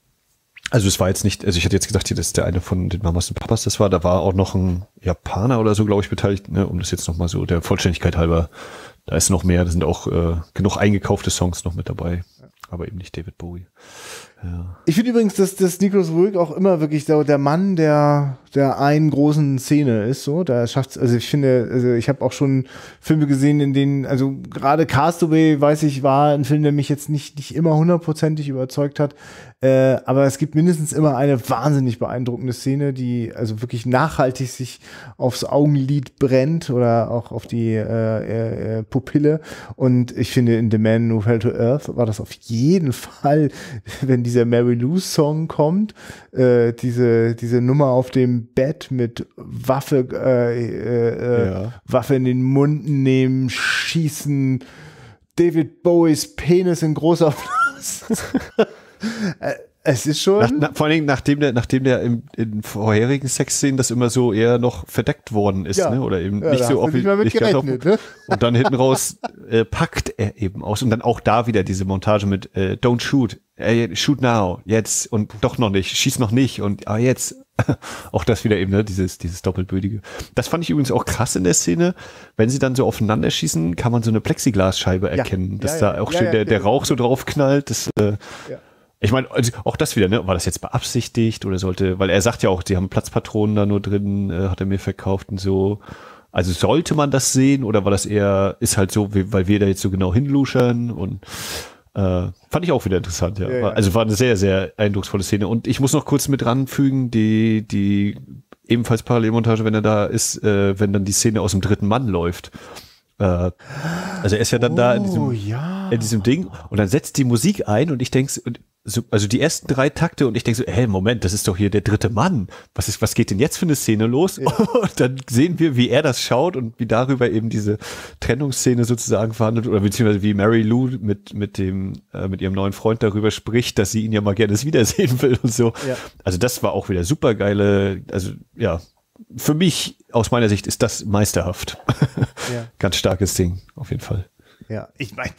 Also es war jetzt nicht, also ich hätte jetzt gedacht, hier, das ist der eine von den Mamas und Papas, das war, da war auch noch ein Japaner oder so, glaube ich, beteiligt, ne, um das jetzt nochmal so der Vollständigkeit halber, da ist noch mehr, da sind auch äh, genug eingekaufte Songs noch mit dabei, aber eben nicht David Bowie. Ja. Ich finde übrigens, dass, dass Nicolas Roeg auch immer wirklich der, der Mann der, der einen großen Szene ist, so, da schafft's, also ich finde, also ich habe auch schon Filme gesehen, in denen, also gerade Castaway, weiß ich, war ein Film, der mich jetzt nicht, nicht immer hundertprozentig überzeugt hat, äh, aber es gibt mindestens immer eine wahnsinnig beeindruckende Szene, die also wirklich nachhaltig sich aufs Augenlid brennt oder auch auf die äh, äh, Pupille und ich finde, in The Man Who Fell to Earth war das auf jeden Fall, wenn dieser Mary Lou Song kommt, äh, diese, diese Nummer auf dem Bett mit Waffe, äh, äh, ja. Waffe in den Mund nehmen, schießen, David Bowies Penis in großer äh, es ist schon. Nach, na, vor allen Dingen, nachdem der, nachdem der im, in vorherigen Sexszenen das immer so eher noch verdeckt worden ist, ja. ne? Oder eben ja, nicht so offensichtlich. Ne? Und dann hinten raus äh, packt er eben aus. Und dann auch da wieder diese Montage mit äh, Don't shoot, äh, shoot now, jetzt und doch noch nicht, schieß noch nicht und ah jetzt. Auch das wieder eben, ne? Dieses, dieses Doppelbödige. Das fand ich übrigens auch krass in der Szene. Wenn sie dann so aufeinander schießen, kann man so eine Plexiglasscheibe erkennen, ja. dass ja, da auch ja, schön ja, der, der Rauch so drauf knallt. Das, äh, ja. Ich meine, also auch das wieder, ne? War das jetzt beabsichtigt oder sollte, weil er sagt ja auch, die haben Platzpatronen da nur drin, äh, hat er mir verkauft und so. Also sollte man das sehen oder war das eher, ist halt so, wie, weil wir da jetzt so genau hinluschern und äh, fand ich auch wieder interessant, ja. ja, ja. Also war eine sehr, sehr eindrucksvolle Szene. Und ich muss noch kurz mit ranfügen, die, die ebenfalls Parallelmontage, wenn er da ist, äh, wenn dann die Szene aus dem dritten Mann läuft. Äh, also er ist ja dann oh, da in diesem, ja. in diesem Ding und dann setzt die Musik ein und ich denke, so, also die ersten drei Takte und ich denke so, hey, Moment, das ist doch hier der dritte Mann. Was ist, was geht denn jetzt für eine Szene los? Ja. Und dann sehen wir, wie er das schaut und wie darüber eben diese Trennungsszene sozusagen verhandelt oder beziehungsweise wie Mary Lou mit, mit dem, äh, mit ihrem neuen Freund darüber spricht, dass sie ihn ja mal gerne wiedersehen will und so. Ja. Also das war auch wieder super geile, also ja, für mich, aus meiner Sicht, ist das meisterhaft. Ja. Ganz starkes Ding, auf jeden Fall. Ja, ich meine,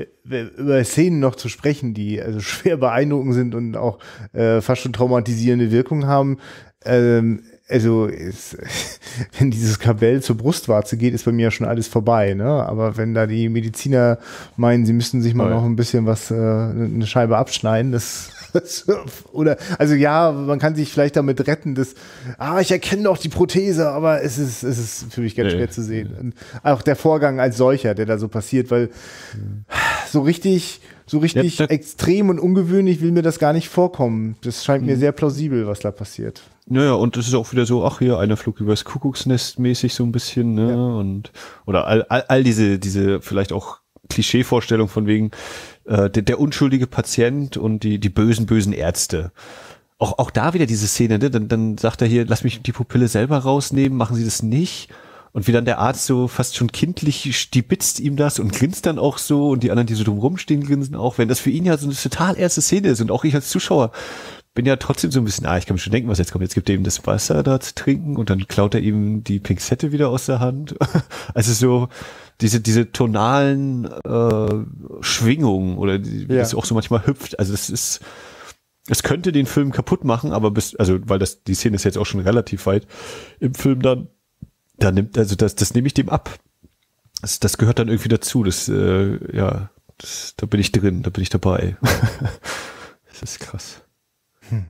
über Szenen noch zu sprechen, die also schwer beeindruckend sind und auch äh, fast schon traumatisierende Wirkung haben. Ähm, also ist, wenn dieses Kabell zur Brustwarze geht, ist bei mir ja schon alles vorbei. Ne? Aber wenn da die Mediziner meinen, sie müssten sich mal oh ja. noch ein bisschen was, äh, eine Scheibe abschneiden, das oder, also ja, man kann sich vielleicht damit retten, dass, ah, ich erkenne doch die Prothese, aber es ist, es ist für mich ganz nee, schwer zu sehen. Nee. Und auch der Vorgang als solcher, der da so passiert, weil mhm. so richtig, so richtig ja, extrem und ungewöhnlich will mir das gar nicht vorkommen. Das scheint mhm. mir sehr plausibel, was da passiert. Naja, und es ist auch wieder so, ach hier, einer flog übers Kuckucksnest mäßig so ein bisschen, ne, ja. und, oder all, all, all diese, diese vielleicht auch Klischeevorstellung von wegen, Der, der unschuldige Patient und die, die bösen, bösen Ärzte. Auch, auch da wieder diese Szene, ne? dann, dann sagt er hier, lass mich die Pupille selber rausnehmen, machen Sie das nicht. Und wie dann der Arzt so fast schon kindlich stibitzt ihm das und grinst dann auch so und die anderen, die so drumrum stehen, grinsen auch, wenn das für ihn ja so eine total erste Szene ist und auch ich als Zuschauer bin ja trotzdem so ein bisschen, ah, ich kann mir schon denken, was jetzt kommt. Jetzt gibt er ihm das Wasser da zu trinken und dann klaut er ihm die Pinzette wieder aus der Hand. Also so, diese diese tonalen äh, Schwingungen oder die, wie ja. das auch so manchmal hüpft, also das ist, es könnte den Film kaputt machen, aber bis, also weil das die Szene ist jetzt auch schon relativ weit im Film, dann da nimmt, also das das nehme ich dem ab. Das, das gehört dann irgendwie dazu. Das äh, ja, das, da bin ich drin, da bin ich dabei. Das ist krass. Hm.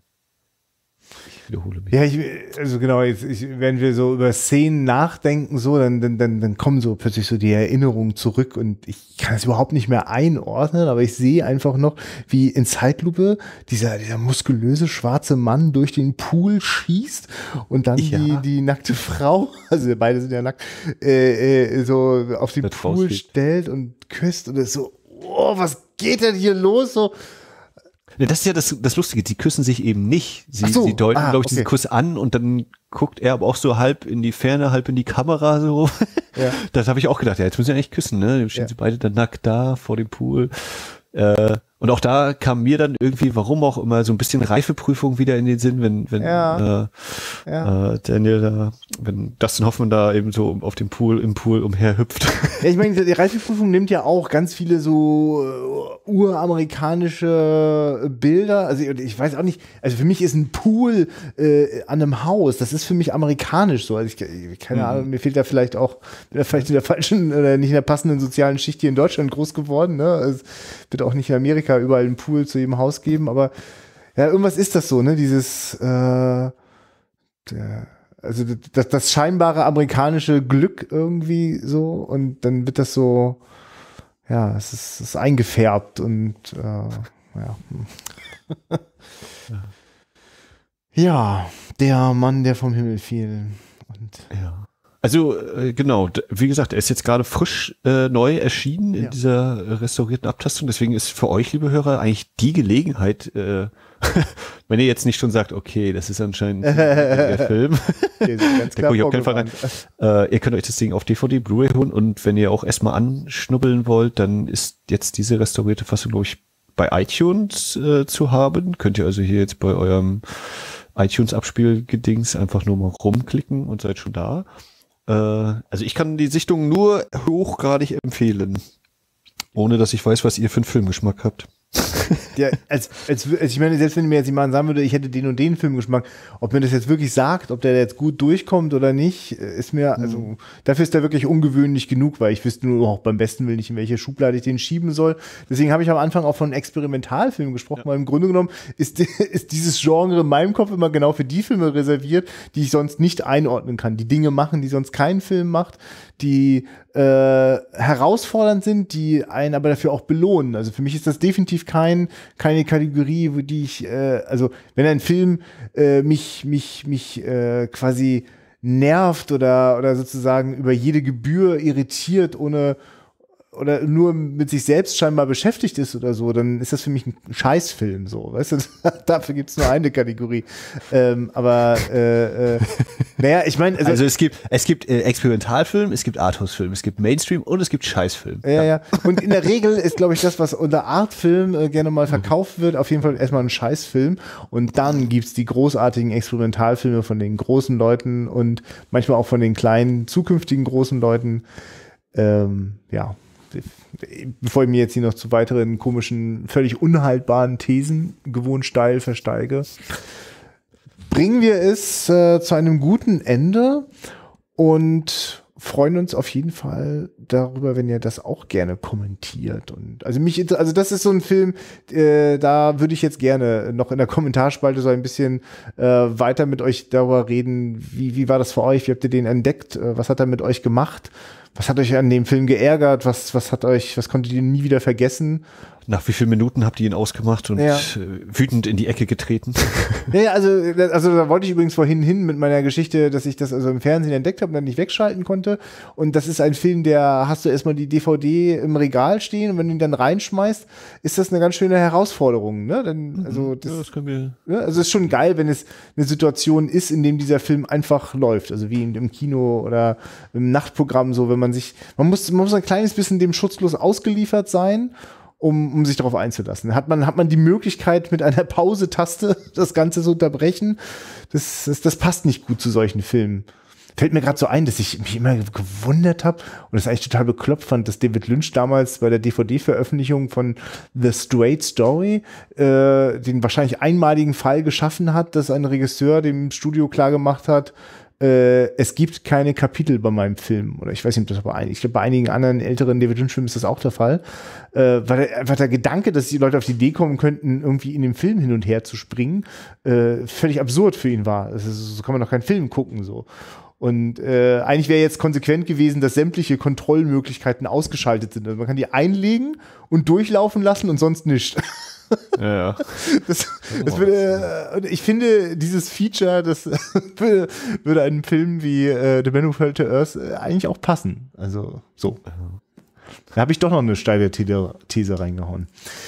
Wiederhole mich. Ja, ich, also genau, jetzt, ich, wenn wir so über Szenen nachdenken, so, dann, dann, dann, dann kommen so plötzlich so die Erinnerungen zurück und ich kann es überhaupt nicht mehr einordnen, aber ich sehe einfach noch, wie in Zeitlupe dieser, dieser muskulöse schwarze Mann durch den Pool schießt und dann ja. die, die nackte Frau, also beide sind ja nackt, äh, äh, so auf den das Pool rausgeht. Stellt und küsst und ist so, oh, was geht denn hier los? So, das ist ja das, das Lustige, die küssen sich eben nicht. Sie, so, sie deuten, ah, glaube ich, okay. diesen Kuss an und dann guckt er aber auch so halb in die Ferne, halb in die Kamera so. Ja. Das habe ich auch gedacht, ja, jetzt müssen sie eigentlich küssen, ne? Dann stehen ja. sie beide dann nackt da vor dem Pool. Äh, und auch da kam mir dann irgendwie, warum auch immer, so ein bisschen Reifeprüfung wieder in den Sinn, wenn, wenn ja. Äh, ja. Äh, Daniel da, wenn Dustin Hoffman da eben so auf dem Pool, im Pool umherhüpft. Ja, ich meine, die Reifeprüfung nimmt ja auch ganz viele so uh, uramerikanische Bilder. Also ich weiß auch nicht, also für mich ist ein Pool äh, an einem Haus, das ist für mich amerikanisch so. Also ich, keine mhm. Ahnung, mir fehlt da vielleicht auch, bin da vielleicht in der falschen oder nicht in der passenden sozialen Schicht hier in Deutschland groß geworden. Ne? Es wird auch nicht in Amerika überall einen Pool zu jedem Haus geben, aber ja, irgendwas ist das so, ne? Dieses äh, der, also das, das scheinbare amerikanische Glück irgendwie so und dann wird das so, ja, es ist, es ist eingefärbt und äh, ja. ja. Ja, der Mann, der vom Himmel fiel. Und ja. Also äh, genau, wie gesagt, er ist jetzt gerade frisch äh, neu erschienen in ja. dieser restaurierten Abtastung. Deswegen ist für euch, liebe Hörer, eigentlich die Gelegenheit, äh, wenn ihr jetzt nicht schon sagt, okay, das ist anscheinend der Film, ganz klar ich auf keinen Fall rein. Äh, ihr könnt euch das Ding auf D V D, Blu-ray holen und wenn ihr auch erstmal anschnubbeln wollt, dann ist jetzt diese restaurierte Fassung, glaube ich, bei iTunes äh, zu haben. Könnt ihr also hier jetzt bei eurem iTunes-Abspielgedings einfach nur mal rumklicken und seid schon da. Also ich kann die Sichtung nur hochgradig empfehlen, ohne dass ich weiß, was ihr für einen Filmgeschmack habt. Ja, als, als, als ich meine, selbst wenn mir jetzt jemand sagen würde, ich hätte den und den Filmgeschmack, ob mir das jetzt wirklich sagt, ob der jetzt gut durchkommt oder nicht, ist mir, also mhm. dafür ist der wirklich ungewöhnlich genug, weil ich wüsste nur auch beim besten Willen nicht, in welche Schublade ich den schieben soll. Deswegen habe ich am Anfang auch von Experimentalfilmen gesprochen, ja. weil im Grunde genommen ist, ist dieses Genre in meinem Kopf immer genau für die Filme reserviert, die ich sonst nicht einordnen kann, die Dinge machen, die sonst kein Film macht, die äh, herausfordernd sind, die einen aber dafür auch belohnen. Also für mich ist das definitiv kein, keine Kategorie, wo die ich, äh, also wenn ein Film äh, mich, mich, mich äh, quasi nervt oder, oder sozusagen über jede Gebühr irritiert, ohne oder nur mit sich selbst scheinbar beschäftigt ist oder so, dann ist das für mich ein Scheißfilm, so, weißt du, dafür gibt es nur eine Kategorie. Ähm, aber, äh, äh, naja, ich meine, also, also es gibt, es gibt äh, Experimentalfilm, es gibt Arthouse-Film, es gibt Mainstream und es gibt Scheißfilm. Ja, ja, ja. Und in der Regel ist, glaube ich, das, was unter Artfilm äh, gerne mal verkauft wird, auf jeden Fall erstmal ein Scheißfilm und dann gibt's die großartigen Experimentalfilme von den großen Leuten und manchmal auch von den kleinen, zukünftigen großen Leuten. Ähm, ja. Bevor ich mir jetzt hier noch zu weiteren komischen, völlig unhaltbaren Thesen gewohnt steil versteige, bringen wir es äh, zu einem guten Ende und freuen uns auf jeden Fall darüber, wenn ihr das auch gerne kommentiert. Und also mich, also das ist so ein Film, äh, da würde ich jetzt gerne noch in der Kommentarspalte so ein bisschen äh, weiter mit euch darüber reden. Wie, wie war das für euch? Wie habt ihr den entdeckt? Äh, was hat er mit euch gemacht? Was hat euch an dem Film geärgert? Was, was hat euch, was konntet ihr nie wieder vergessen? Nach wie vielen Minuten habt ihr ihn ausgemacht und ja. wütend in die Ecke getreten? Ja, also, also da wollte ich übrigens vorhin hin mit meiner Geschichte, dass ich das also im Fernsehen entdeckt habe und dann nicht wegschalten konnte. Und das ist ein Film, der hast du erstmal die D V D im Regal stehen und wenn du ihn dann reinschmeißt, ist das eine ganz schöne Herausforderung. Ne? Dann, also das, ja, das können wir. Ja, also es ist schon geil, wenn es eine Situation ist, in dem dieser Film einfach läuft. Also wie im Kino oder im Nachtprogramm so, wenn man sich, man muss, man muss ein kleines bisschen dem schutzlos ausgeliefert sein. Um, um sich darauf einzulassen. Hat man, hat man die Möglichkeit, mit einer Pause-Taste das Ganze zu unterbrechen? Das, das, das passt nicht gut zu solchen Filmen. Fällt mir gerade so ein, dass ich mich immer gewundert habe und das eigentlich total bekloppt fand, dass David Lynch damals bei der D V D-Veröffentlichung von The Straight Story äh, den wahrscheinlich einmaligen Fall geschaffen hat, dass ein Regisseur dem Studio klargemacht hat, Äh, es gibt keine Kapitel bei meinem Film. Oder ich weiß nicht, ob das aber ein, ich glaube, bei einigen anderen älteren David Lynch-Filmen ist das auch der Fall. Äh, weil der, einfach der Gedanke, dass die Leute auf die Idee kommen könnten, irgendwie in dem Film hin und her zu springen, äh, völlig absurd für ihn war. Das ist, so kann man doch keinen Film gucken, so. Und äh, eigentlich wäre jetzt konsequent gewesen, dass sämtliche Kontrollmöglichkeiten ausgeschaltet sind. Also man kann die einlegen und durchlaufen lassen und sonst nicht. Ja, ja. Das, das würde, ich finde, dieses Feature, das würde, würde einem Film wie äh, The Man Who Fell to Earth äh, eigentlich auch passen. Also so. Da habe ich doch noch eine steile These reingehauen.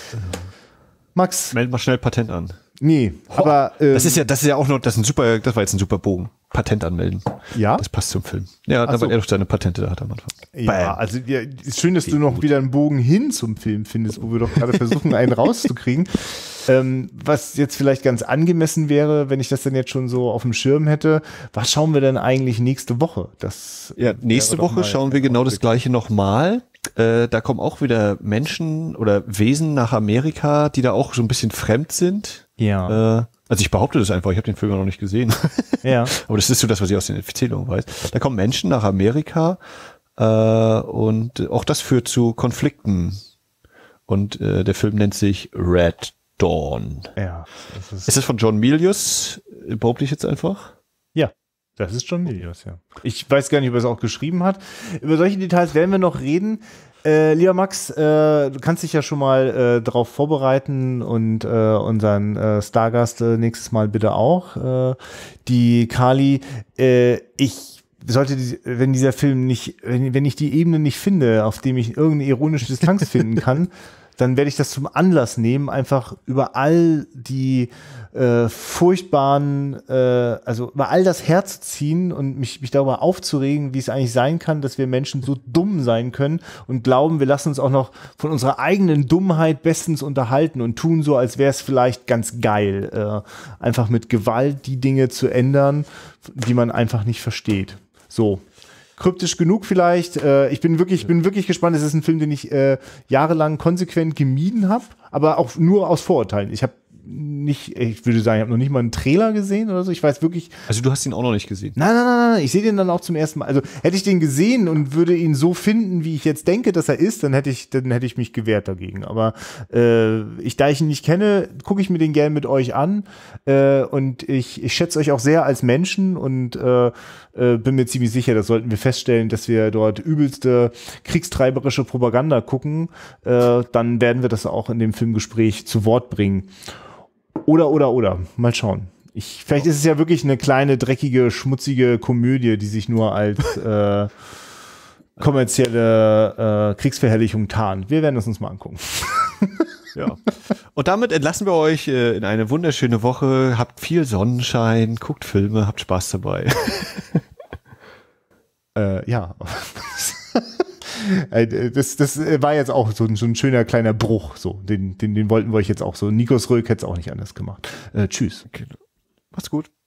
Max. Meld mal schnell Patent an. Nee, oh, aber ähm, das ist ja, das ist ja auch noch, das ist ein super, das war jetzt ein super Bogen. Patent anmelden. Ja. Das passt zum Film. Ja, Ach da so. war er doch seine Patente da hat am Anfang. Ja, also ja, ist schön, dass du noch wieder einen Bogen hin zum Film findest, wo wir doch gerade versuchen, einen rauszukriegen. Ähm, was jetzt vielleicht ganz angemessen wäre, wenn ich das dann jetzt schon so auf dem Schirm hätte, was schauen wir denn eigentlich nächste Woche? Das ja, nächste Woche schauen wir genau das Gleiche nochmal. Äh, da kommen auch wieder Menschen oder Wesen nach Amerika, die da auch so ein bisschen fremd sind. Ja. Äh, also ich behaupte das einfach, ich habe den Film noch nicht gesehen. Ja. Aber das ist so das, was ich aus den Erzählungen weiß. Da kommen Menschen nach Amerika äh, und auch das führt zu Konflikten. Und äh, der Film nennt sich Red Dawn. Ja. Das ist, ist das von John Milius? Behaupte ich jetzt einfach? Ja. Das ist John Milius, ja. Ich weiß gar nicht, ob er es auch geschrieben hat. Über solche Details werden wir noch reden. Äh, lieber Max, äh, du kannst dich ja schon mal äh, darauf vorbereiten und äh, unseren äh, Stargast äh, nächstes Mal bitte auch. Äh, die Kali, äh, ich sollte, die, wenn dieser Film nicht, wenn, wenn ich die Ebene nicht finde, auf dem ich irgendeine ironische Distanz finden kann, dann werde ich das zum Anlass nehmen, einfach über all die äh, furchtbaren, äh, also über all das herzuziehen und mich, mich darüber aufzuregen, wie es eigentlich sein kann, dass wir Menschen so dumm sein können und glauben, wir lassen uns auch noch von unserer eigenen Dummheit bestens unterhalten und tun so, als wäre es vielleicht ganz geil, äh, einfach mit Gewalt die Dinge zu ändern, die man einfach nicht versteht. So. Kryptisch genug vielleicht. Äh, ich bin wirklich, ich bin wirklich gespannt. Es ist ein Film, den ich äh, jahrelang konsequent gemieden habe, aber auch nur aus Vorurteilen. Ich habe nicht, ich würde sagen, ich habe noch nicht mal einen Trailer gesehen oder so. Ich weiß wirklich. Also du hast ihn auch noch nicht gesehen? Nein, nein, nein, nein. Ich sehe den dann auch zum ersten Mal. Also hätte ich den gesehen und würde ihn so finden, wie ich jetzt denke, dass er ist, dann hätte ich, dann hätte ich mich gewehrt dagegen. Aber äh, ich, da ich ihn nicht kenne, gucke ich mir den gerne mit euch an. Äh, und ich, ich schätze euch auch sehr als Menschen und äh, äh, bin mir ziemlich sicher, das sollten wir feststellen, dass wir dort übelste kriegstreiberische Propaganda gucken. Äh, dann werden wir das auch in dem Filmgespräch zu Wort bringen. Oder, oder, oder. Mal schauen. Ich, vielleicht ist es ja wirklich eine kleine, dreckige, schmutzige Komödie, die sich nur als äh, kommerzielle äh, Kriegsverherrlichung tarnt. Wir werden es uns mal angucken. Ja. Und damit entlassen wir euch äh, in eine wunderschöne Woche. Habt viel Sonnenschein, guckt Filme, habt Spaß dabei. äh, ja. Das, das war jetzt auch so ein, so ein schöner kleiner Bruch. So. Den, den, den wollten wir euch jetzt auch so. Nikos Röck hätte es auch nicht anders gemacht. Äh, tschüss. Okay. Macht's gut.